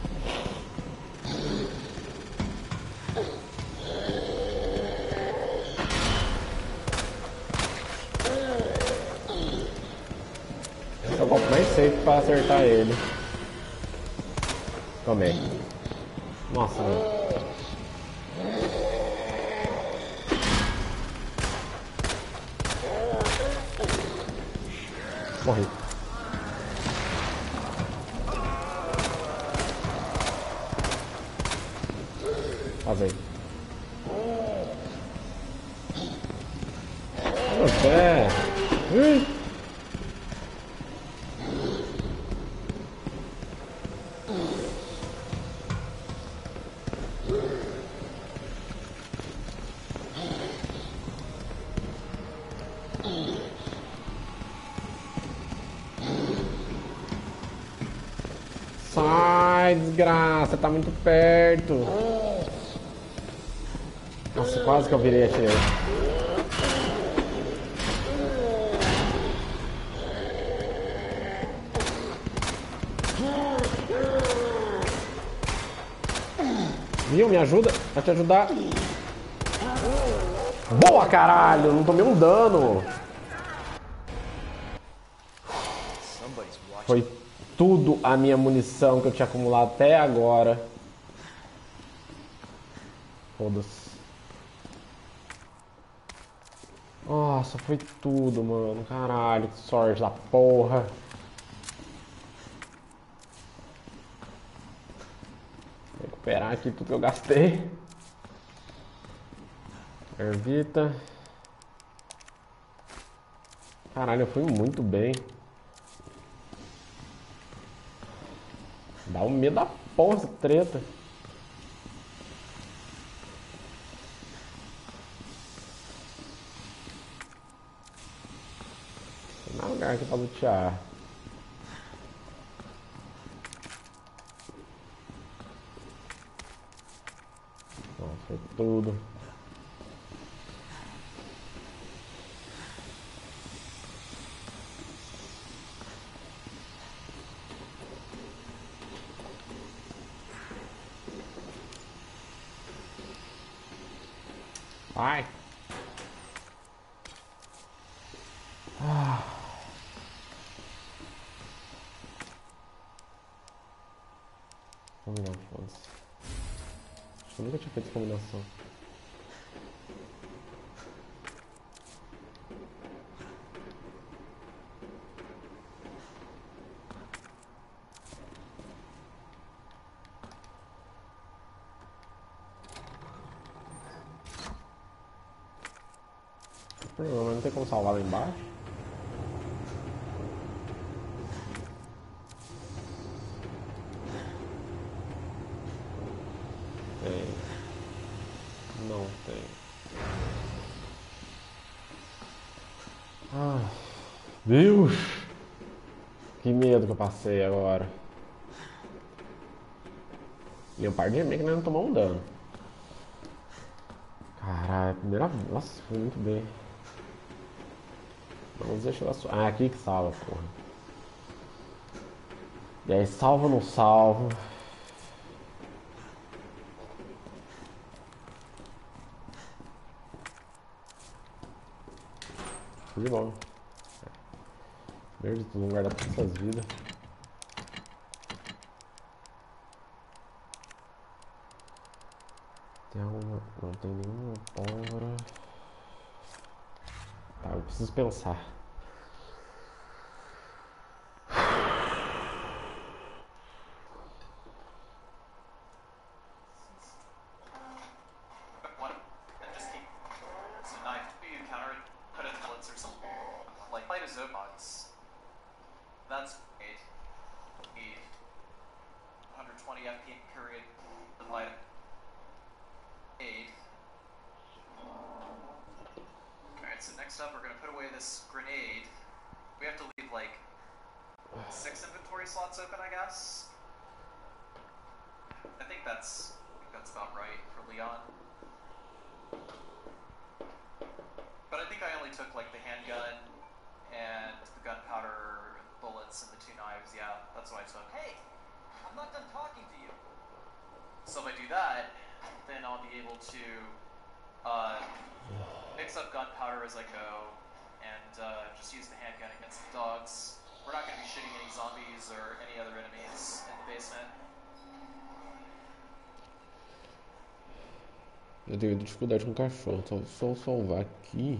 Esse é o golpe mais safe pra acertar ele. Tomei. Nossa, mano. Morri. Vazei. Meu pé. Ui. Sai, desgraça, tá muito perto. Nossa, quase que eu virei e atirei. Viu? Me ajuda pra te ajudar. Boa, caralho! Não tomei um dano. Foi tudo a minha munição que eu tinha acumulado até agora. Foda-se. Nossa, foi tudo, mano. Caralho, que sorte da porra. Vou recuperar aqui tudo que eu gastei. Ervita. Caralho, eu fui muito bem. Dá um medo da porra essa treta. Tem mais lugar aqui pra lutear. Nossa, foi tudo. Vai. Ah. foda-se. Acho que eu nunca tinha feito combinação. Não, não tem como salvar lá embaixo? Tem. Não tem. Ai, Deus! Que medo que eu passei agora. E um par de remake não tomou um dano. Caralho, primeira vez. Nossa, foi muito bem. Vamos deixar ela. Ah, aqui que salva, porra. E aí, salva ou não salva? Tudo de bom. Verde, tu não guarda todas essas vidas. Tem alguma. Não tem nenhuma pólvora. Tá, eu preciso pensar. Eu tenho dificuldade com cachorro, então se eu salvar aqui.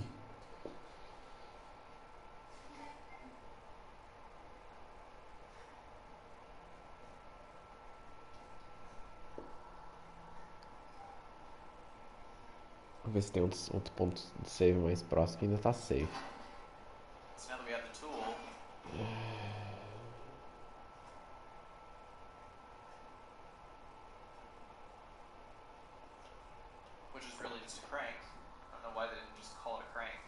Vou ver se tem outro, outro ponto de save mais próximo que ainda tá safe. So now that we have the tool, which is really just a crank. I don't know why they didn't just call it a crank.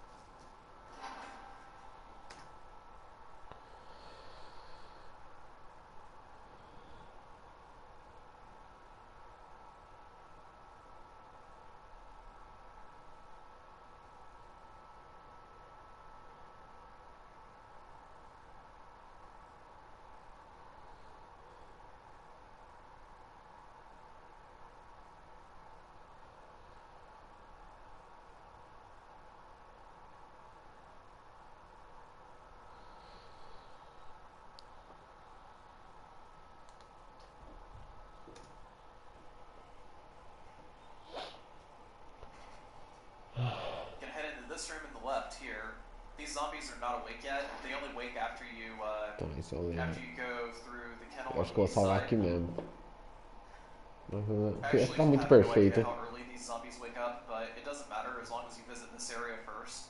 This room in the left here, these zombies are not awake yet. They only wake after you uh, Então, isso eu after you go through the kennel. Eu acho que eu vou salvar aqui mesmo. Actually, Tá muito I have no perfeito. idea how early these zombies wake up, but it doesn't matter as long as you visit this area first.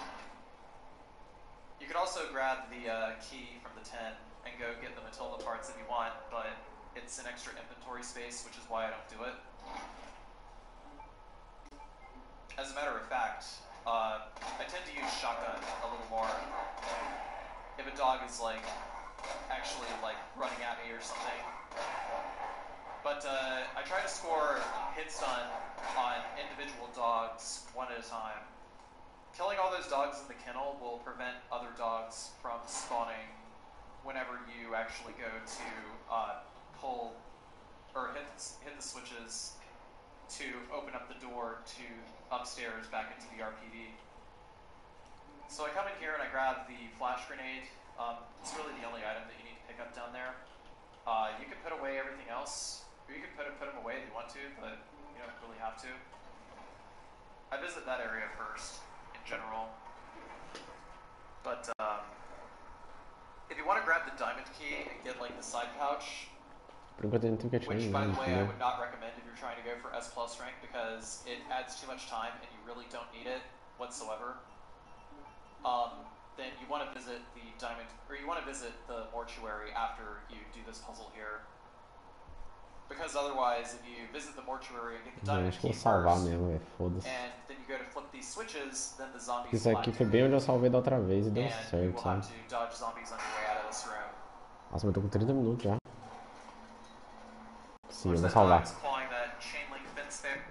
You could also grab the uh, key from the tin and go get the Matilda parts if you want, but it's an extra inventory space, which is why I don't do it. As a matter of fact, uh, I tend to use shotgun a little more if a dog is like actually like running at me or something. But uh, I try to score hit stun on individual dogs one at a time. Killing all those dogs in the kennel will prevent other dogs from spawning whenever you actually go to uh, pull or hit hit the switches to open up the door to upstairs back into the R P D. So I come in here and I grab the flash grenade. Um, it's really the only item that you need to pick up down there. Uh, you can put away everything else. Or you can put, put them away if you want to, but you don't really have to. I visit that area first, in general. But, um, if you want to grab the diamond key and get, like, the side pouch, Por enquanto a gente tem que atirar which, ninguém, by the way, I entendeu? would not recommend if you're trying to go for S plus rank because it adds too much time and you really don't need it whatsoever. Um, then you want to visit the diamond, or you want to visit the mortuary after you do this puzzle here. Because otherwise, if you visit the mortuary and get the Não, diamond acho que key vou salvar first, mesmo, velho. Foda-se. and then you go to flip these switches, then the zombies Isso aqui select, foi bem onde eu salvei da outra vez e deu and you certo, will sabe? have to dodge zombies on your way out of this room. Nossa, mas eu tô com trinta minutos já. Sim, eu Where's vou that salvar. dog's clawing that chain link fence there?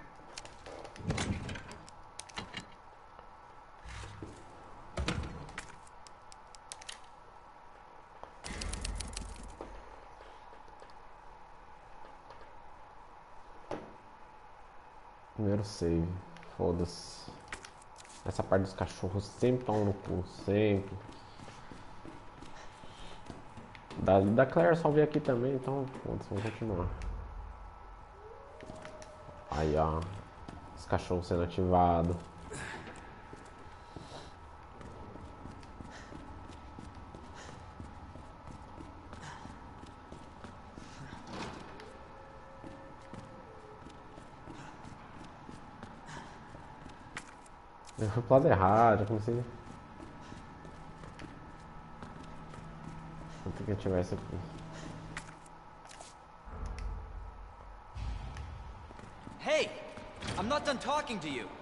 Primeiro save. Foda-se. Essa parte dos cachorros sempre tomam no cu. Sempre. Da, da Claire eu salvei aqui também, então foda-se, vamos continuar. Aí, ó. Os cachorros sendo ativados. Eu fui pro lado errado, já comecei. Vou ter que ativar isso aqui. Hey! I'm not done talking to you!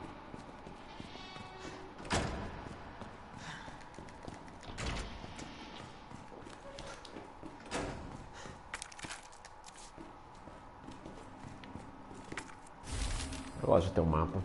Eu gosto de ter um mapa.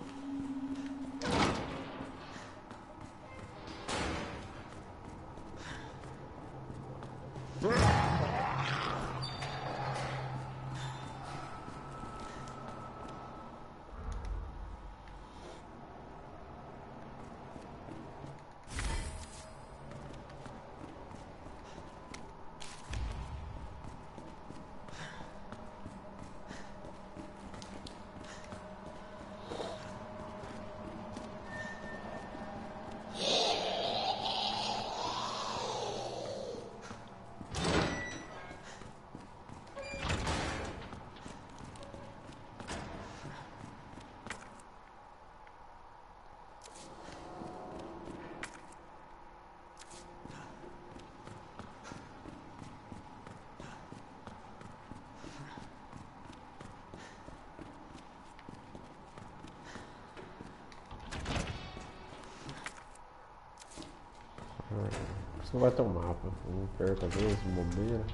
Por isso não vai ter um mapa. Não perca às vezes, bobeira.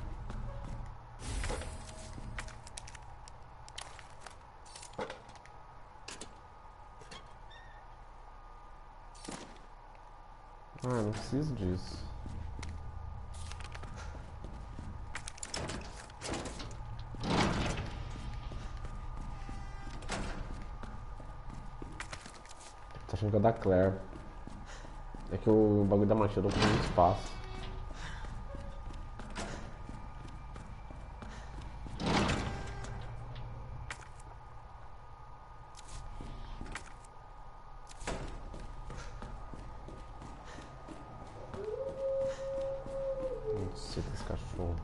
Ah, não preciso disso. Tô achando que é da Claire. É que o bagulho da Matilda ocupa muito espaço. Não sei desse cachorro.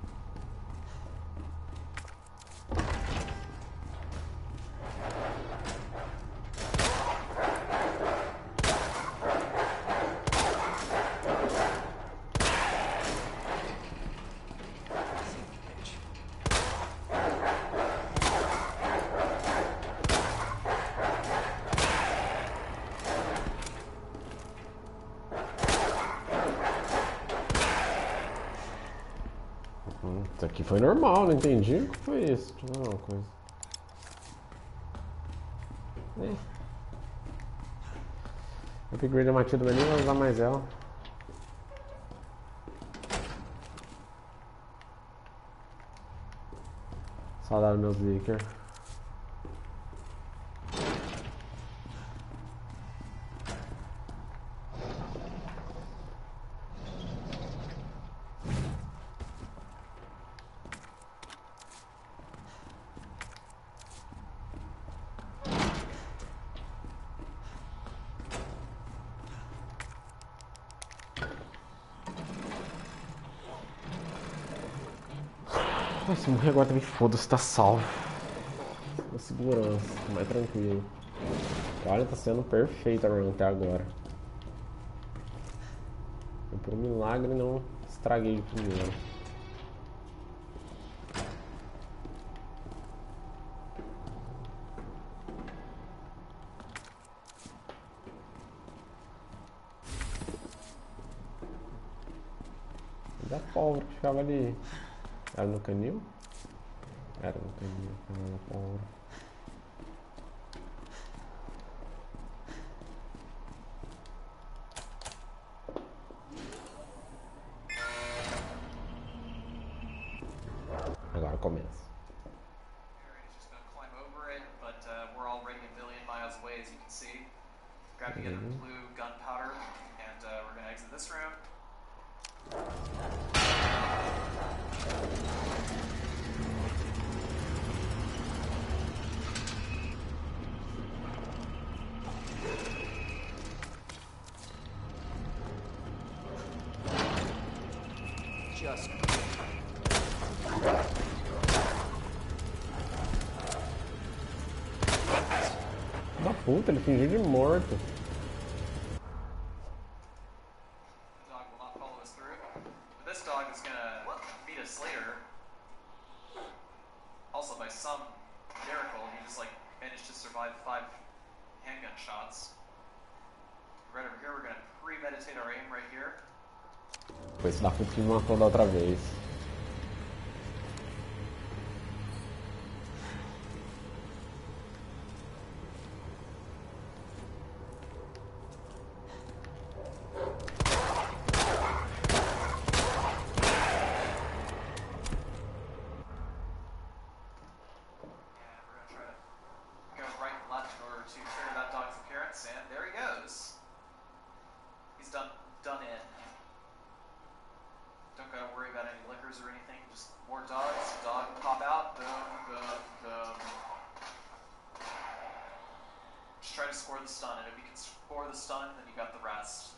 Hum, isso aqui foi normal, não entendi o que foi isso. Deixa eu ver uma coisa. É. Upgrade a Matilda, mas nem vai usar mais ela. Saudade meus leakers. Ai, se morrer agora também, foda-se, tá salvo. Com segurança, mais tranquilo. Olha, tá sendo perfeita a run até agora. Eu, por um milagre, não estraguei de primeiro. Da pólvora que ficava ali. Era no canil? Era no canil, era na pólvora. Agora começa. He's just gonna climb over it, but uh, we're already a million miles away, as you can see. Grab together the blue gunpowder, and uh, we're gonna exit this room. Just Da puta, ele fingiu de morto. The dog will not follow us through. But this dog is gonna beat us later. Also, by some miracle, he just like managed to survive five handgun shots. Right over here, we're gonna premeditate our aim right here. Foi esse da puta que me matou da outra vez. Or anything, just more dogs, dog pop out, boom, boom, boom. Just try to score the stun, and if you can score the stun, then you got the rest.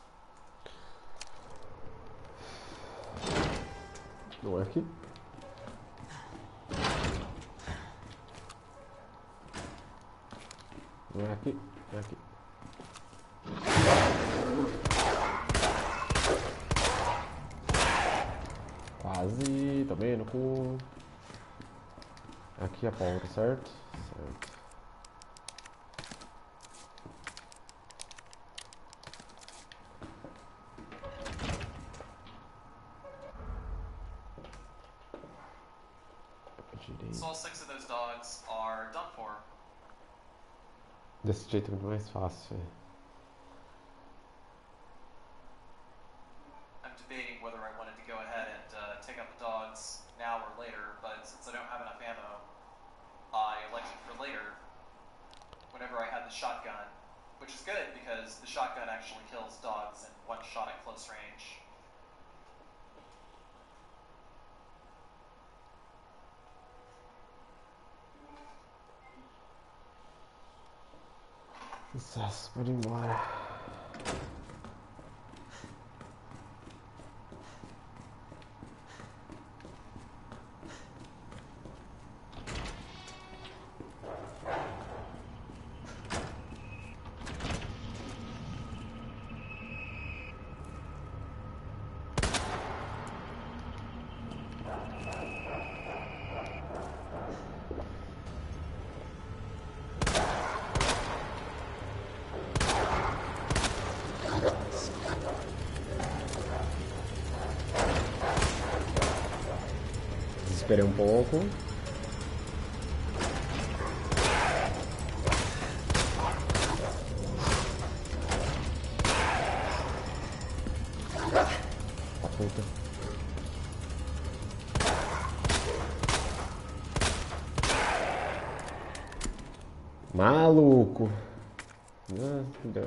Não é aqui? Não é aqui? É aqui. Quase, também no cu. Aqui a pólvora, certo? Certo. So all six of those dogs are done for. Desse jeito é muito mais fácil. I'm debating whether I wanted to go ahead and uh, take out the dogs now or later, but since I don't have enough ammo, I elected for later whenever I had the shotgun, which is good because the shotgun actually kills dogs in one shot at close range. Sucesso, pode ir embora. Esperei um pouco. A puta. Maluco. Ah,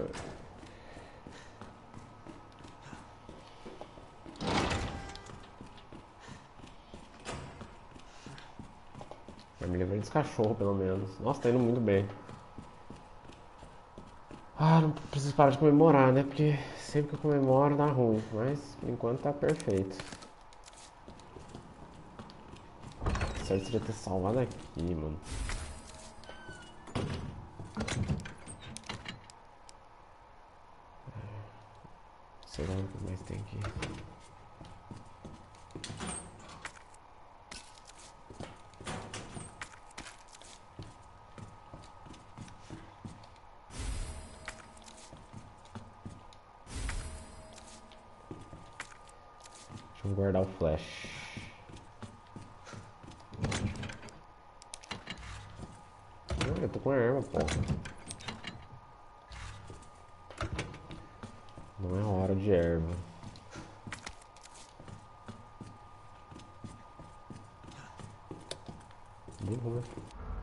Vai me livrar desse cachorro, pelo menos. Nossa, tá indo muito bem. Ah, não preciso parar de comemorar, né? Porque sempre que eu comemoro dá ruim. Mas, por enquanto, tá perfeito. certo seria ter salvado aqui, mano. Sei lá o que mais tem aqui. Deixa eu guardar o flash. Ah, eu tô com a arma, pô. Não é hora de erva. Burro, né?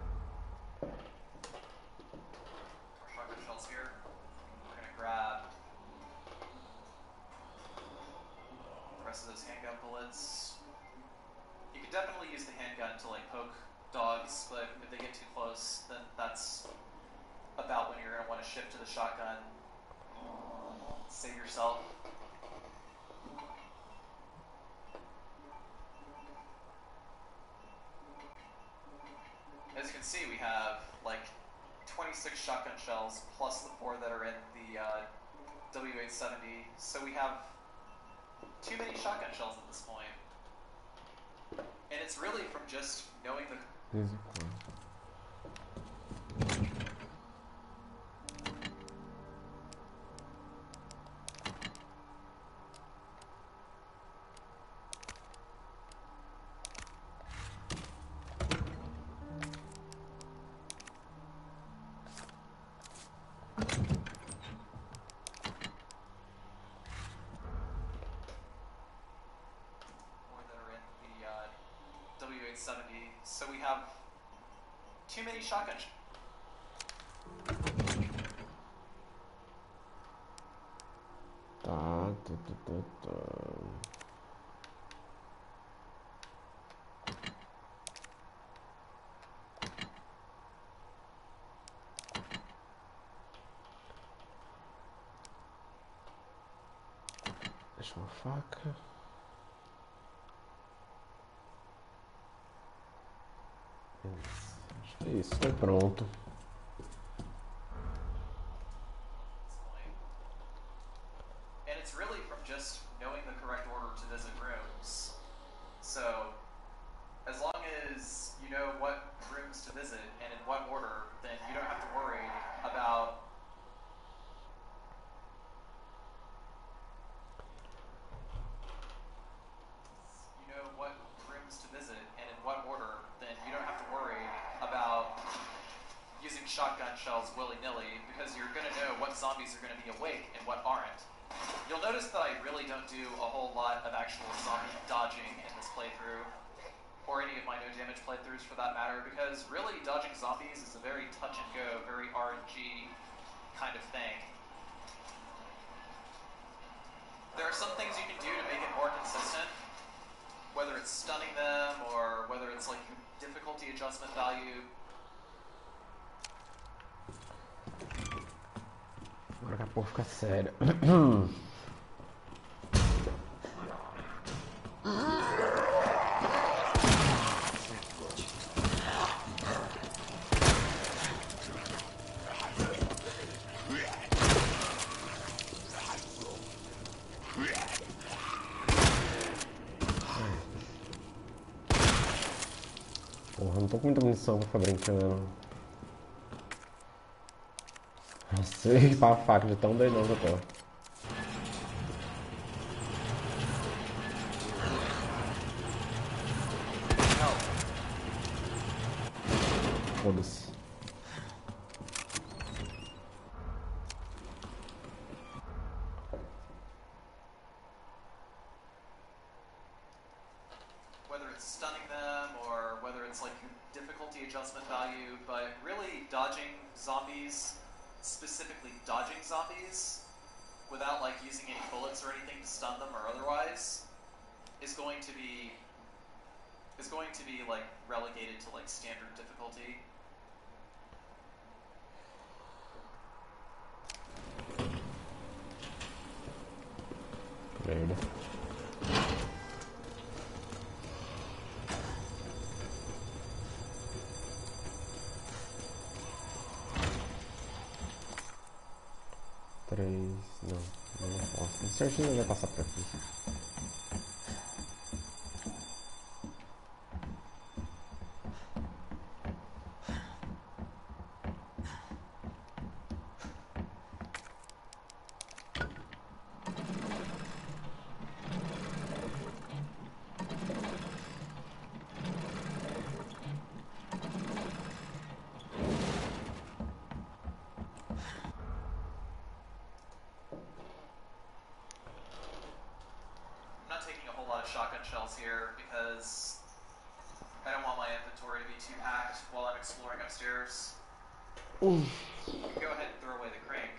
Shotgun shells here. We're gonna grab the rest of those handgun bullets. You can definitely use the handgun to like poke dogs, but if they get too close, then that's about when you're gonna want to shift to the shotgun. Save yourself. As you can see, we have like twenty-six shotgun shells plus the four that are in the uh, W eight seventy, so we have too many shotgun shells at this point. And it's really from just knowing the... seventy, so we have too many shotgun sh Tá, tá, tá, tá, tá. Deixa uma faca. Acho que é isso, tô pronto. And it's really from just knowing the correct order to visit rooms. So, as long as you know what rooms to visit and in what order, then you don't have to worry about you know what rooms to visit and in what order, then you don't have to worry about using shotgun shells willy-nilly, because you're going to know what zombies are going to be awake and what aren't. You'll notice that I really don't do a whole lot of actual zombie dodging in this playthrough, or any of my no damage playthroughs for that matter, because really dodging zombies is a very touch and go, very R N G kind of thing. There are some things you can do to make it more consistent, whether it's stunning them or whether it's like difficulty adjustment value. Agora que a porra fica séria. Porra, não tô com muita munição pra ficar brincando. Não sei para a faca de tão doidão que eu tô. Foda-se. Whether it's stunning them or whether it's like difficulty adjustment value, but really dodging zombies, specifically dodging zombies, without like using any bullets or anything to stun them or otherwise, is going to be is going to be like relegated to like standard difficulty. Merda. três. Não, eu não posso. Certinho não vai passar por aqui. Shotgun shells here because I don't want my inventory to be too packed while I'm exploring upstairs. You can go ahead and throw away the crank.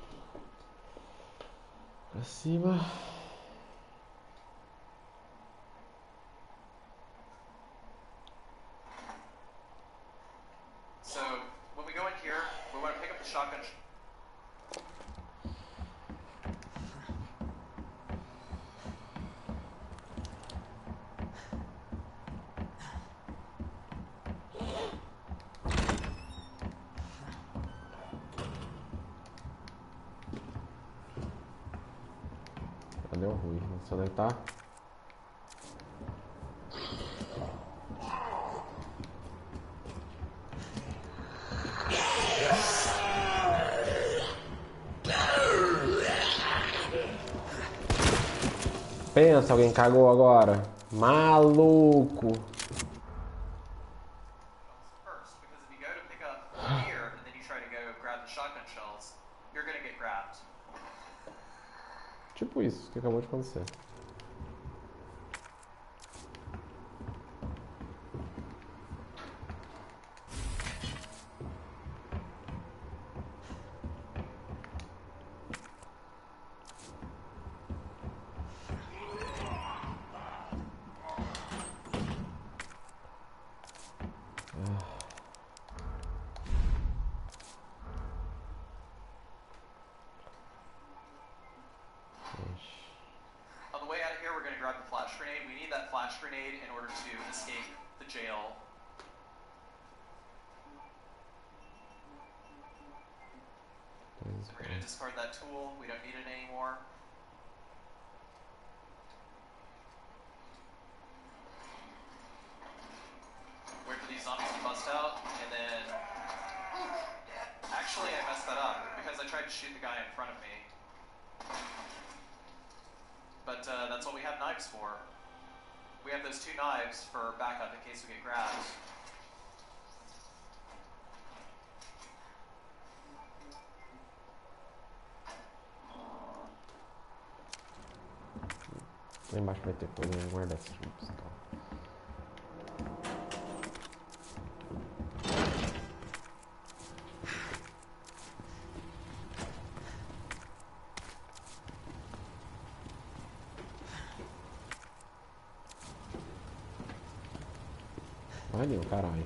Pra cima. So when we go in here, we want to pick up the shotgun. Sh Deu ruim, não sei onde é que tá. Pensa, alguém cagou agora. Maluco. First, because if you go to pick up gear and then you try to go grab the shotgun shells, you're gonna get grabbed. Tipo isso que acabou de acontecer. On the way out of here, we're going to grab the flash grenade. We need that flash grenade in order to escape the jail. So we're going to discard that tool. We don't need it anymore. Wait for these zombies to bust out, and then... Actually, I messed that up, because I tried to shoot the guy in front of me. But uh, that's what we have knives for. We have those two knives for backup in case we get grabbed. Lá embaixo vai ter coisa, eu vou guardar esses chips, então. Olha, caralho.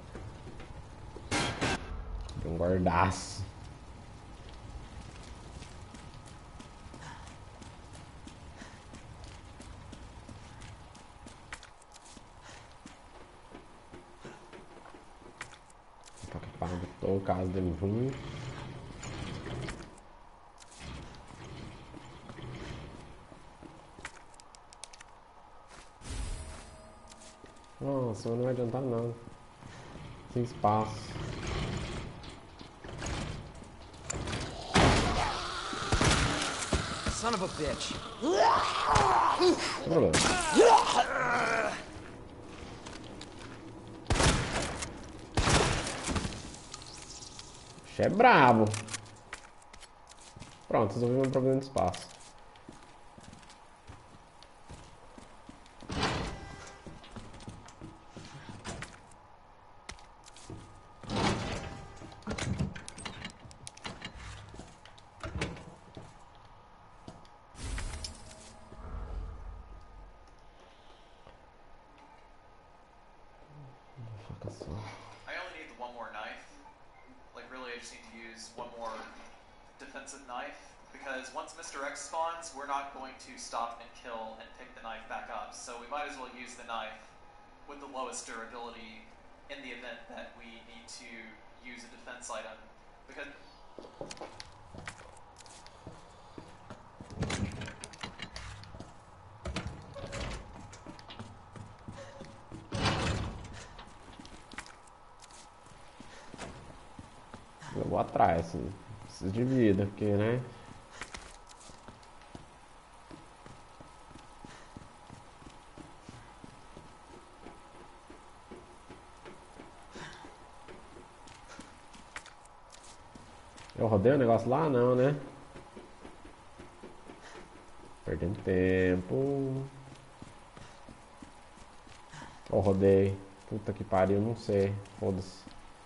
Tem um guardaço. Tá ocupado todo caso dele vir. Nossa, não vai adiantar nada. Sem espaço. Son of a bitch. Olha. Oxe, é brabo. Pronto, resolveu meu problema de espaço. I only need one more knife. Like, really, I just need to use one more defensive knife. Because once Mister X spawns, we're not going to stop and kill and pick the knife back up. So we might as well use the knife with the lowest durability in the event that we need to use a defense item. Because... Eu vou atrás, assim. Preciso de vida, porque, né? Eu rodei o negócio lá? Não, né? Perdendo tempo. Eu rodei. Puta que pariu, não sei. Foda-se.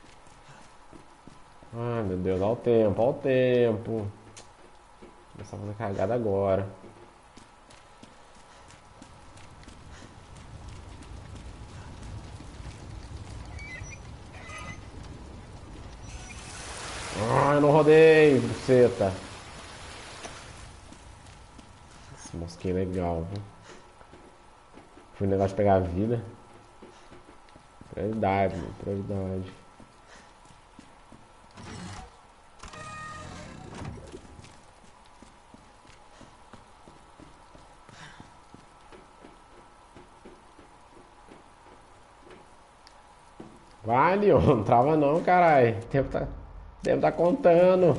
Ai, meu Deus, olha o tempo, olha o tempo. Vou começar a fazer cagada agora. Ah, eu não rodei, buceta. Esse mosquinho é legal, viu? Foi um negócio de pegar a vida. Prioridade, mano, prioridade. Vai, Leon, não trava não, caralho. O tempo tá, o tempo tá contando.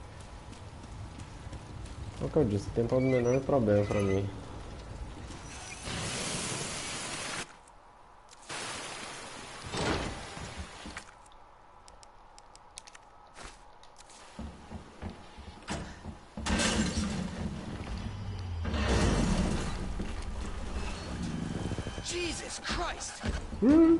É o que eu disse, tem todo o menor problema pra mim. Jesus Christ! Hum.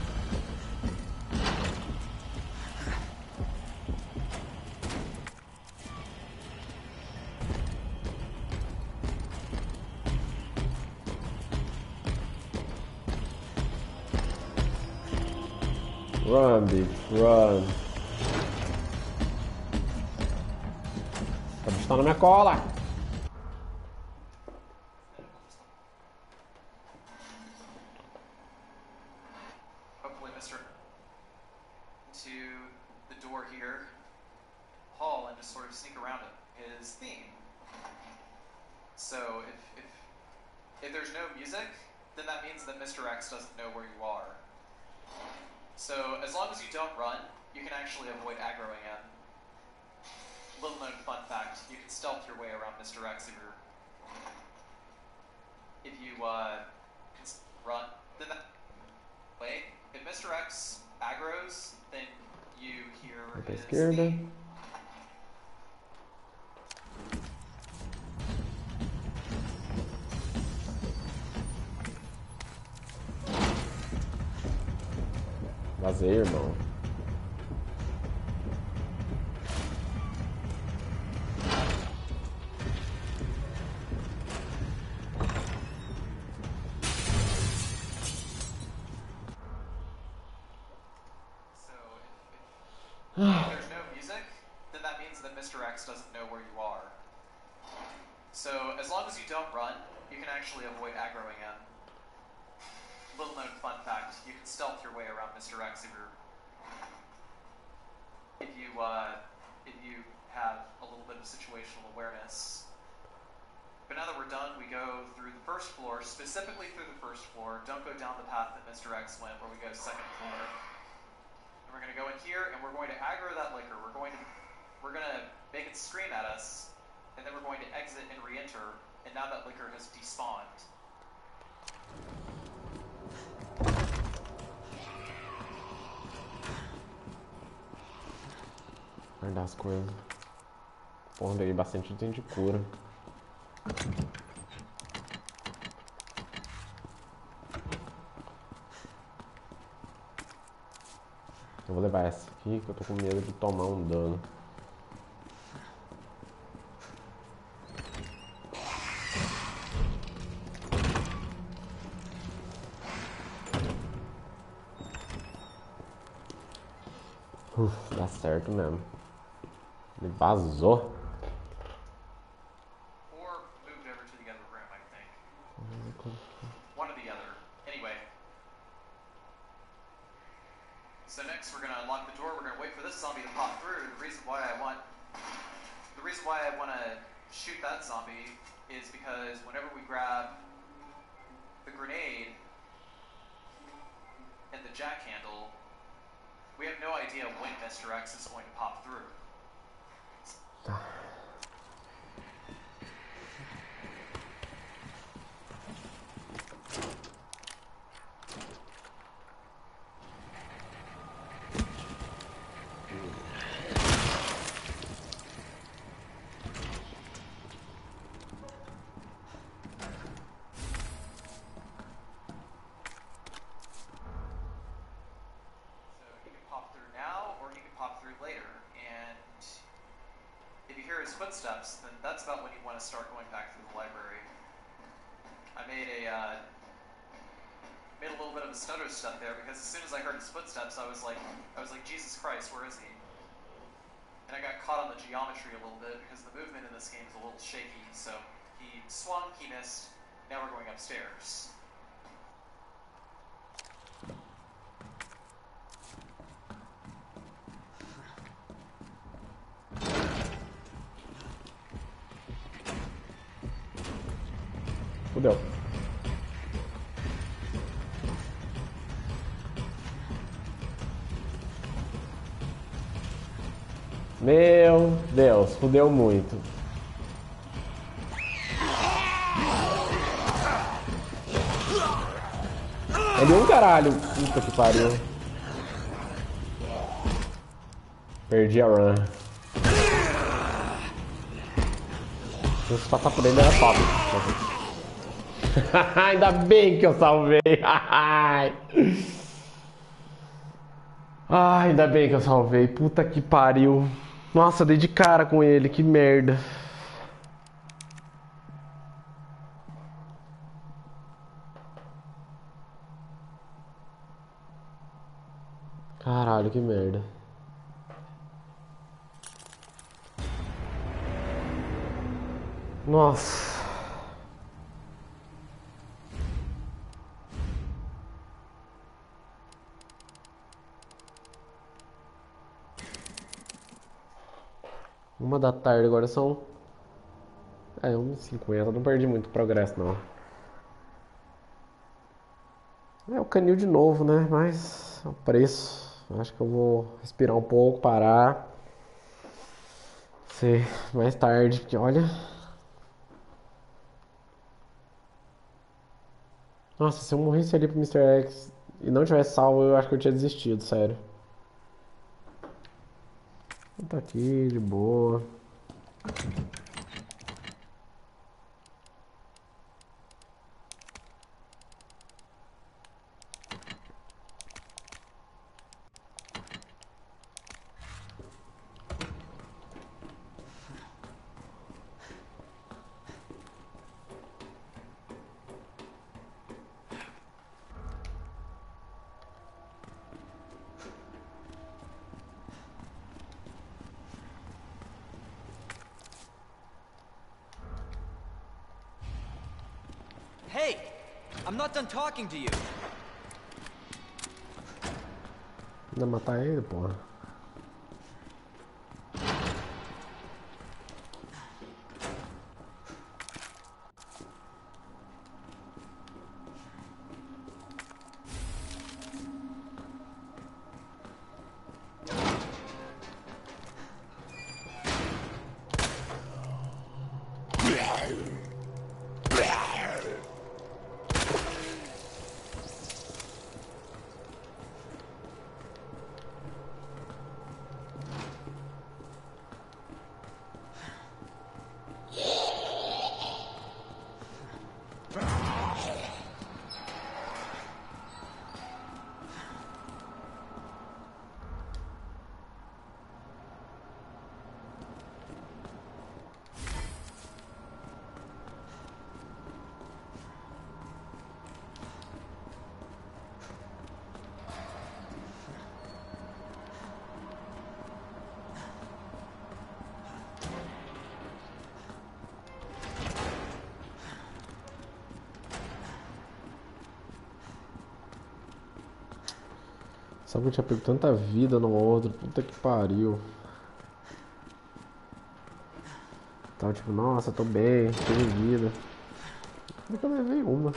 Run, bitch, run. Tá bicho tá na minha cola. Hopefully, Mister to the door here, hall, and just sort of sneak around it. His theme. So if if if there's no music, then that means that Mister X doesn't know where you are. So as long as you don't run, you can actually avoid aggroing him. Little known fun fact: you can stealth your way around Mister X if you're if you uh, can run. Then that way, if Mister X aggroes, then you hear Vai pra his esquerda. theme. Vazei, irmão. So if, if, if there's no music, then that means that Mister X doesn't know where you are. So as long as you don't run, you can actually avoid aggroing him. Little known fun fact: you can stealth your way around Mister X if you're if you uh, if you have a little bit of situational awareness. But now that we're done, we go through the first floor, specifically through the first floor. Don't go down the path that Mister X went, where we go second floor. And we're going to go in here, and we're going to aggro that liquor. We're going to we're going to make it scream at us, and then we're going to exit and re-enter. And now that liquor has despawned. Guardar as coisas. Porra, dei bastante item de cura. Eu vou levar essa aqui, que eu tô com medo de tomar um dano. Uf, dá certo mesmo. Ele vazou. Or moved over to the other room, I think. One or the other. Anyway. So next we're going to unlock the door. We're going to wait for this zombie to pop through. The reason why I want... The reason why I want to shoot that zombie is because whenever we grab the grenade and the jack handle, we have no idea when Mister X is going to pop through. Tá. Footsteps, then that's about when you want to start going back through the library. I made a uh, made a little bit of a stutter step there because as soon as I heard his footsteps, I was like, I was like, Jesus Christ, where is he? And I got caught on the geometry a little bit because the movement in this game is a little shaky. So he swung, he missed. Now we're going upstairs. Fudeu. Meu Deus, fudeu muito. É de um caralho. Puta que pariu. Perdi a run. Se eu passar por ele era top. Ainda bem que eu salvei. Ai, ainda bem que eu salvei. Puta que pariu. Nossa, eu dei de cara com ele. Que merda. Caralho, que merda. Nossa. Uma da tarde, agora são... É, uma e cinquenta, não perdi muito progresso, não. É o canil de novo, né? Mas é o preço. Acho que eu vou respirar um pouco, parar. Ser mais tarde, porque olha... Nossa, se eu morresse ali pro mister X e não tivesse salvo, eu acho que eu tinha desistido, sério. Tá aqui, de boa. Hey! I'm not done talking to you. Ainda matar ele, porra. Sabe que eu tinha pego tanta vida no outro, puta que pariu. Tava tipo, nossa, tô bem, tenho vida. Como é que eu levei uma?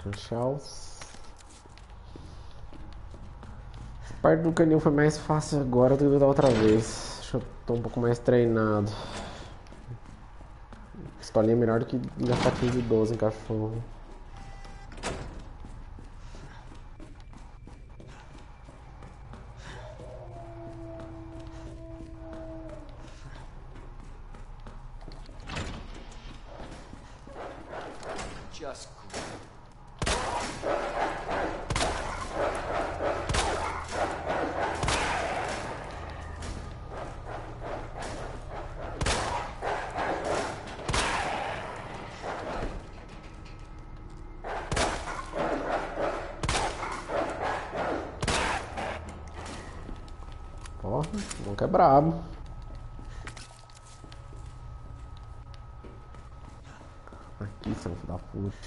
Shells. Essa parte do canil foi mais fácil agora do que da outra vez. Acho que eu tô um pouco mais treinado. Pistolinha é melhor do que gastar quinze e doze em cachorro. Just Porra, nunca é brabo. Aqui, seu filho da puta.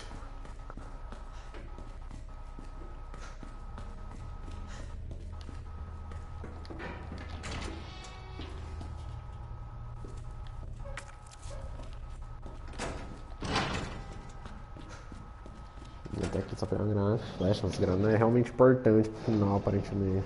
Vou até aqui só pegar uma granada flash. Essa granada é realmente importante pro final, aparentemente.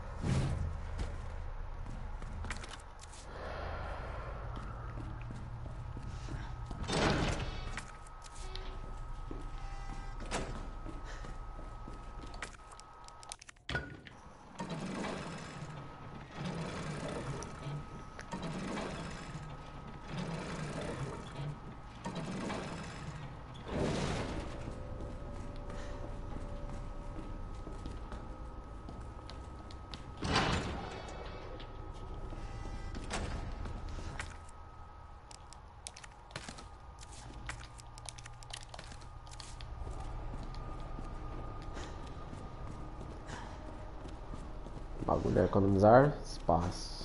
O bagulho é economizar espaço.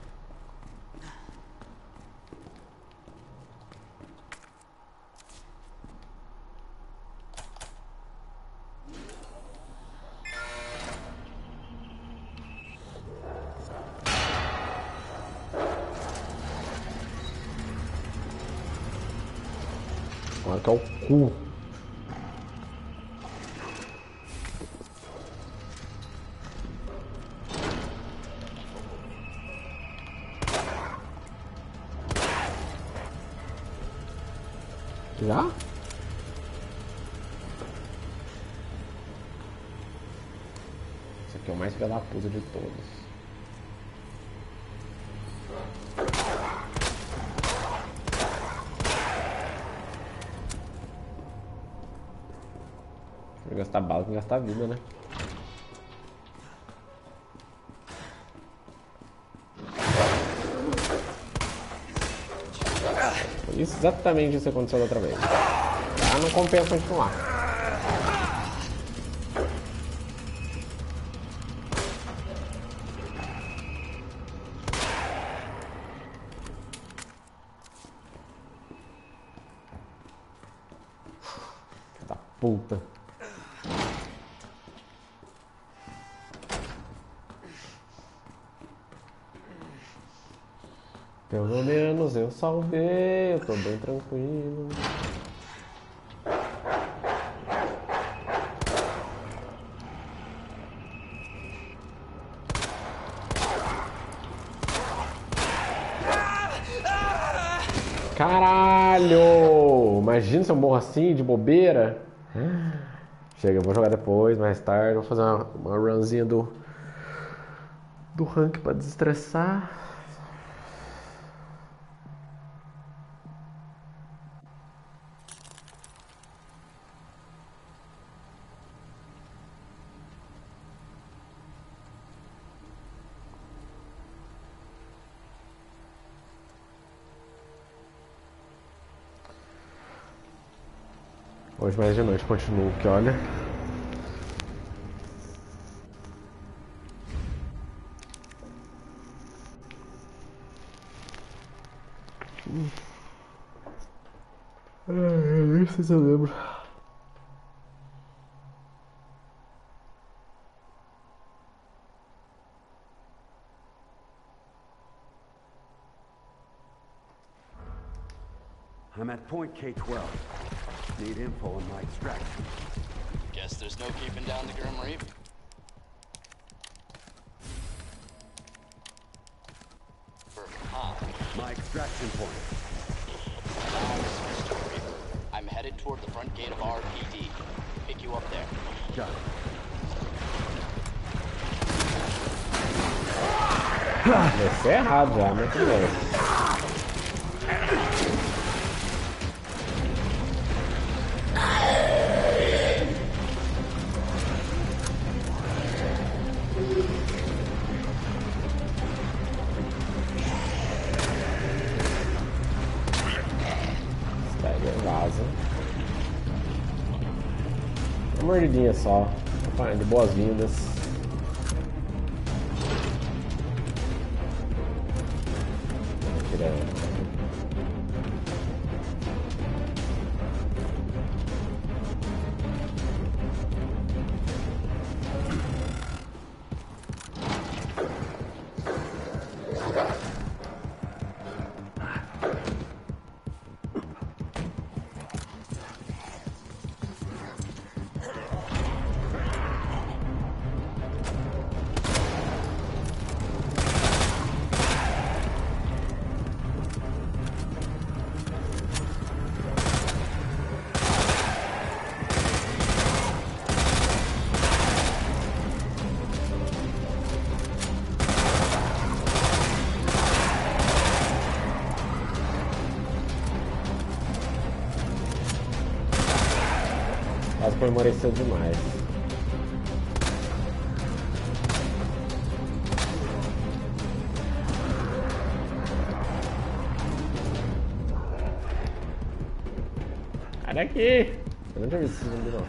Agora que é o cu. Já? Esse aqui é o mais filho da puta de todos. Vou gastar bala com gastar vida, né? Foi isso exatamente isso que aconteceu da outra vez. Tá? Não compensa continuar. Da puta. Pelo menos eu salvei, eu tô bem tranquilo. Caralho! Imagina se eu morro assim, de bobeira. Chega, eu vou jogar depois, mais tarde. Vou fazer uma, uma runzinha do, do rank pra desestressar. Hoje mais de noite continuo aqui, olha. Hum. Ah, nem sei se eu lembro. I'm at point K twelve. Need info on my extraction. Guess there's no keeping down the Grim Reaper. Huh. My extraction point. Nice, Mister Reaper. I'm headed toward the front gate of R P D. Pick you up there. Got it. Comecei errado já, mas tudo bem. Pega e vaza. Uma mordidinha só. De boas-vindas. Quase comemorei cedo demais. Sai daqui! Eu não tinha visto esse zumbi não.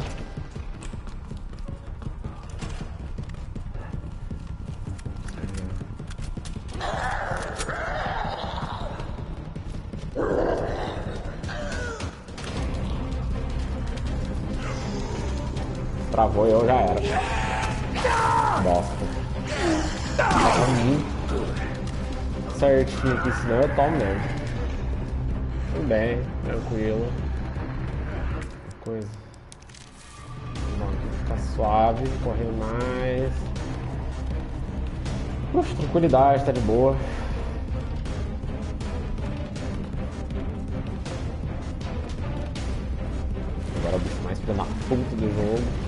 Travou e eu já era. Bosta. Tá muito certinho aqui, senão eu tomo mesmo. Tudo bem, tranquilo. Coisa. Vamos ficar suave, correndo mais. Uf, tranquilidade, tá de boa. Agora o bicho mais filho da puta do jogo.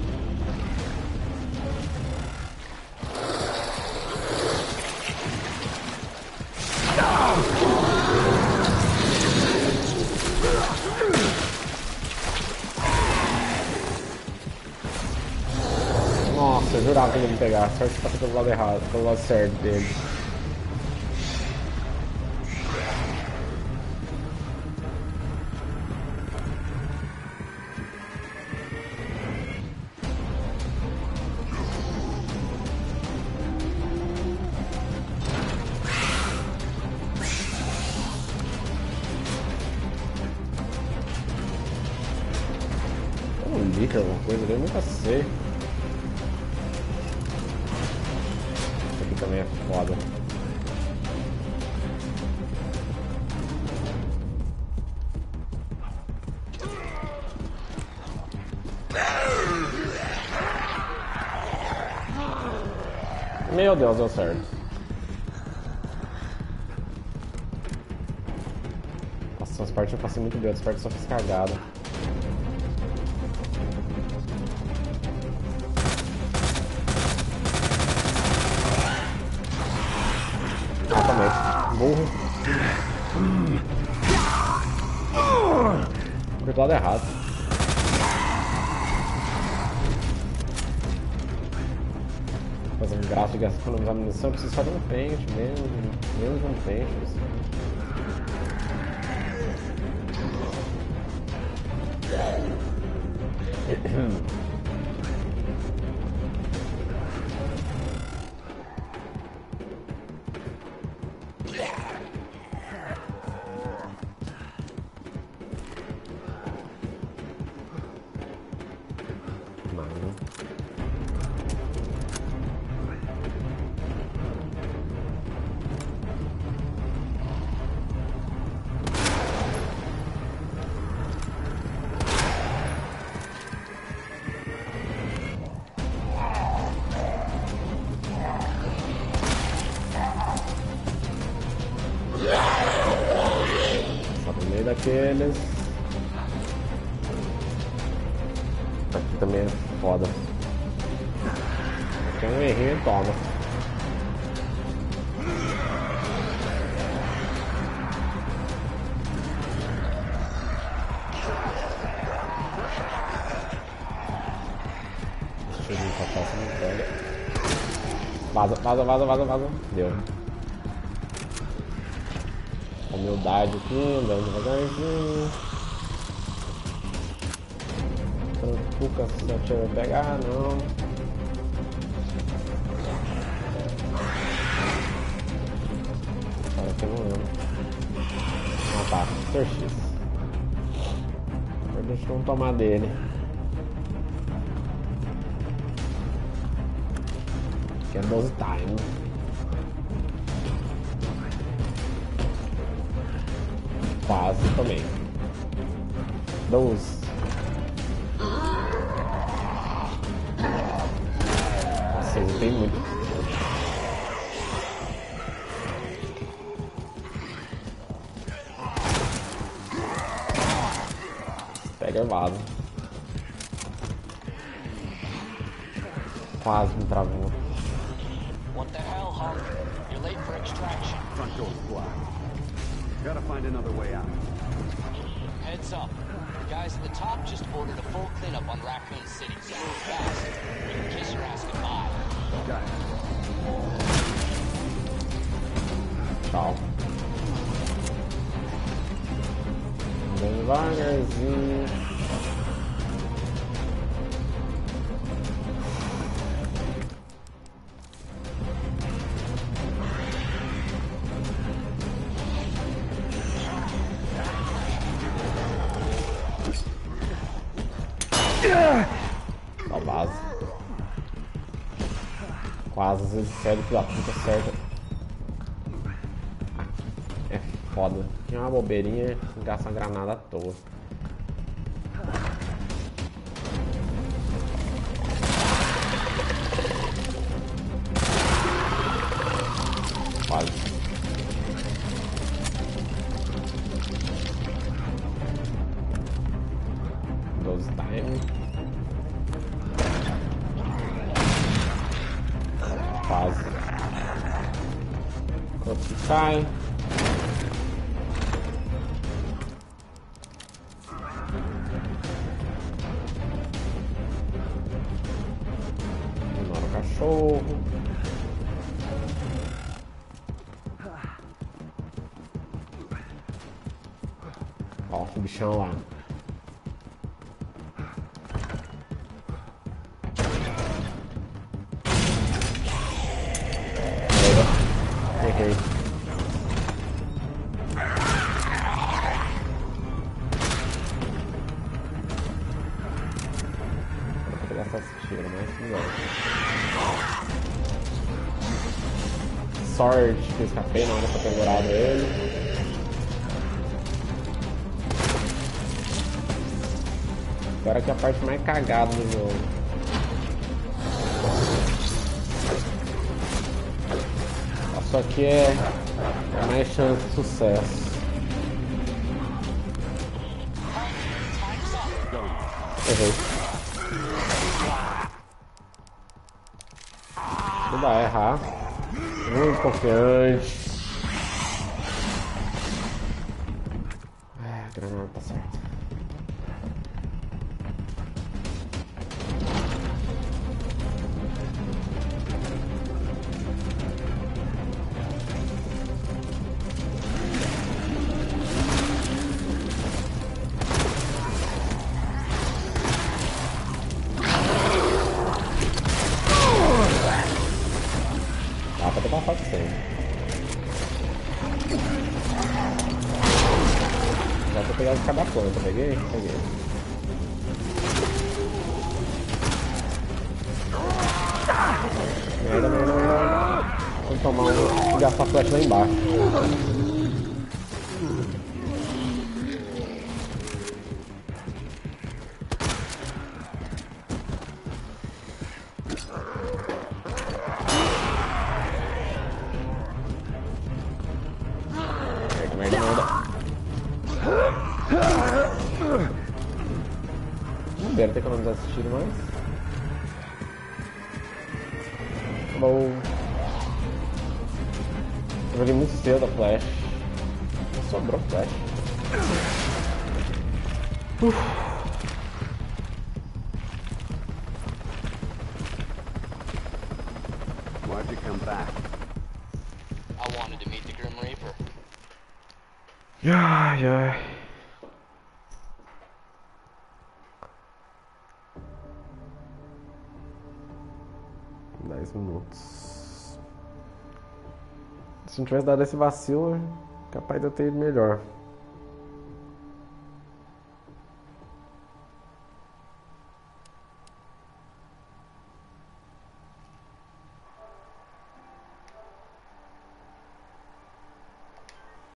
Nossa, eu jurava que ele ia me pegar, só que passou pelo lado errado, pelo lado certo dele. Um líquido, alguma coisa ali, eu nunca sei. Isso aqui também é foda. Meu Deus, deu certo. Nossa, as partes eu passei muito bem, as partes só fiz cagada. Exatamente. Burro. Fui do lado errado. Fazendo graça de economizar munição, eu preciso fazer um pente mesmo. Menos de um pente. Assim. daqueles. Aqui também é foda. Aqui é um errinho e toma. Deixa eu ver se essa não pega. Vaza, vaza, vaza, vaza, vaza. Deu. Humildade aqui, andando devagarzinho. Trancuca se a tia vai pegar, não. Cara, aqui eu não lembro. Ah tá, Sr. X. Deixa eu tomar dele. Que é doze time. Quase também. doze. Nossa, ele tem muito. Pega vaso. Quase me travou. What the hell, Hunk? You're late for extraction. Front door's blocked. Gotta find another way out. Heads up. The guys at the top just ordered a full cleanup on Raccoon City, so move fast. We can kiss your ass goodbye. Got it. Tchau. Bem devagarzinho. Só base. Quase, às vezes sério que a puta certa. É foda. Tem uma bobeirinha, gasta uma granada à toa. Quase. doze time. Quase. Outro cai. Ignora o cachorro. Ó, o bichão lá. Errei. Vou pegar essas tiras, mas não. Sorte que eu escapei na hora que eu pendurado ele. Agora que é a parte mais cagada do jogo. Isso aqui é mais chance de sucesso. Errei. Não vai errar. Muito confiante. É, a granada tá certa. Dá pra ter uma foto sem. Dá pra pegar cada planta, peguei? Peguei. Merda, merda, merda. Vou tomar um e gastar a flecha lá embaixo. Merda, merda, merda. bobeira, tem que economizar esse tiro mais. Tá bom. Eu joguei muito cedo a flash. Sobrou flash. Uf. Why'd you come back? I wanted to meet the Grim Reaper. Ai, ai. Dez minutos. Se não tivesse dado esse vacilo, capaz de eu ter ido melhor.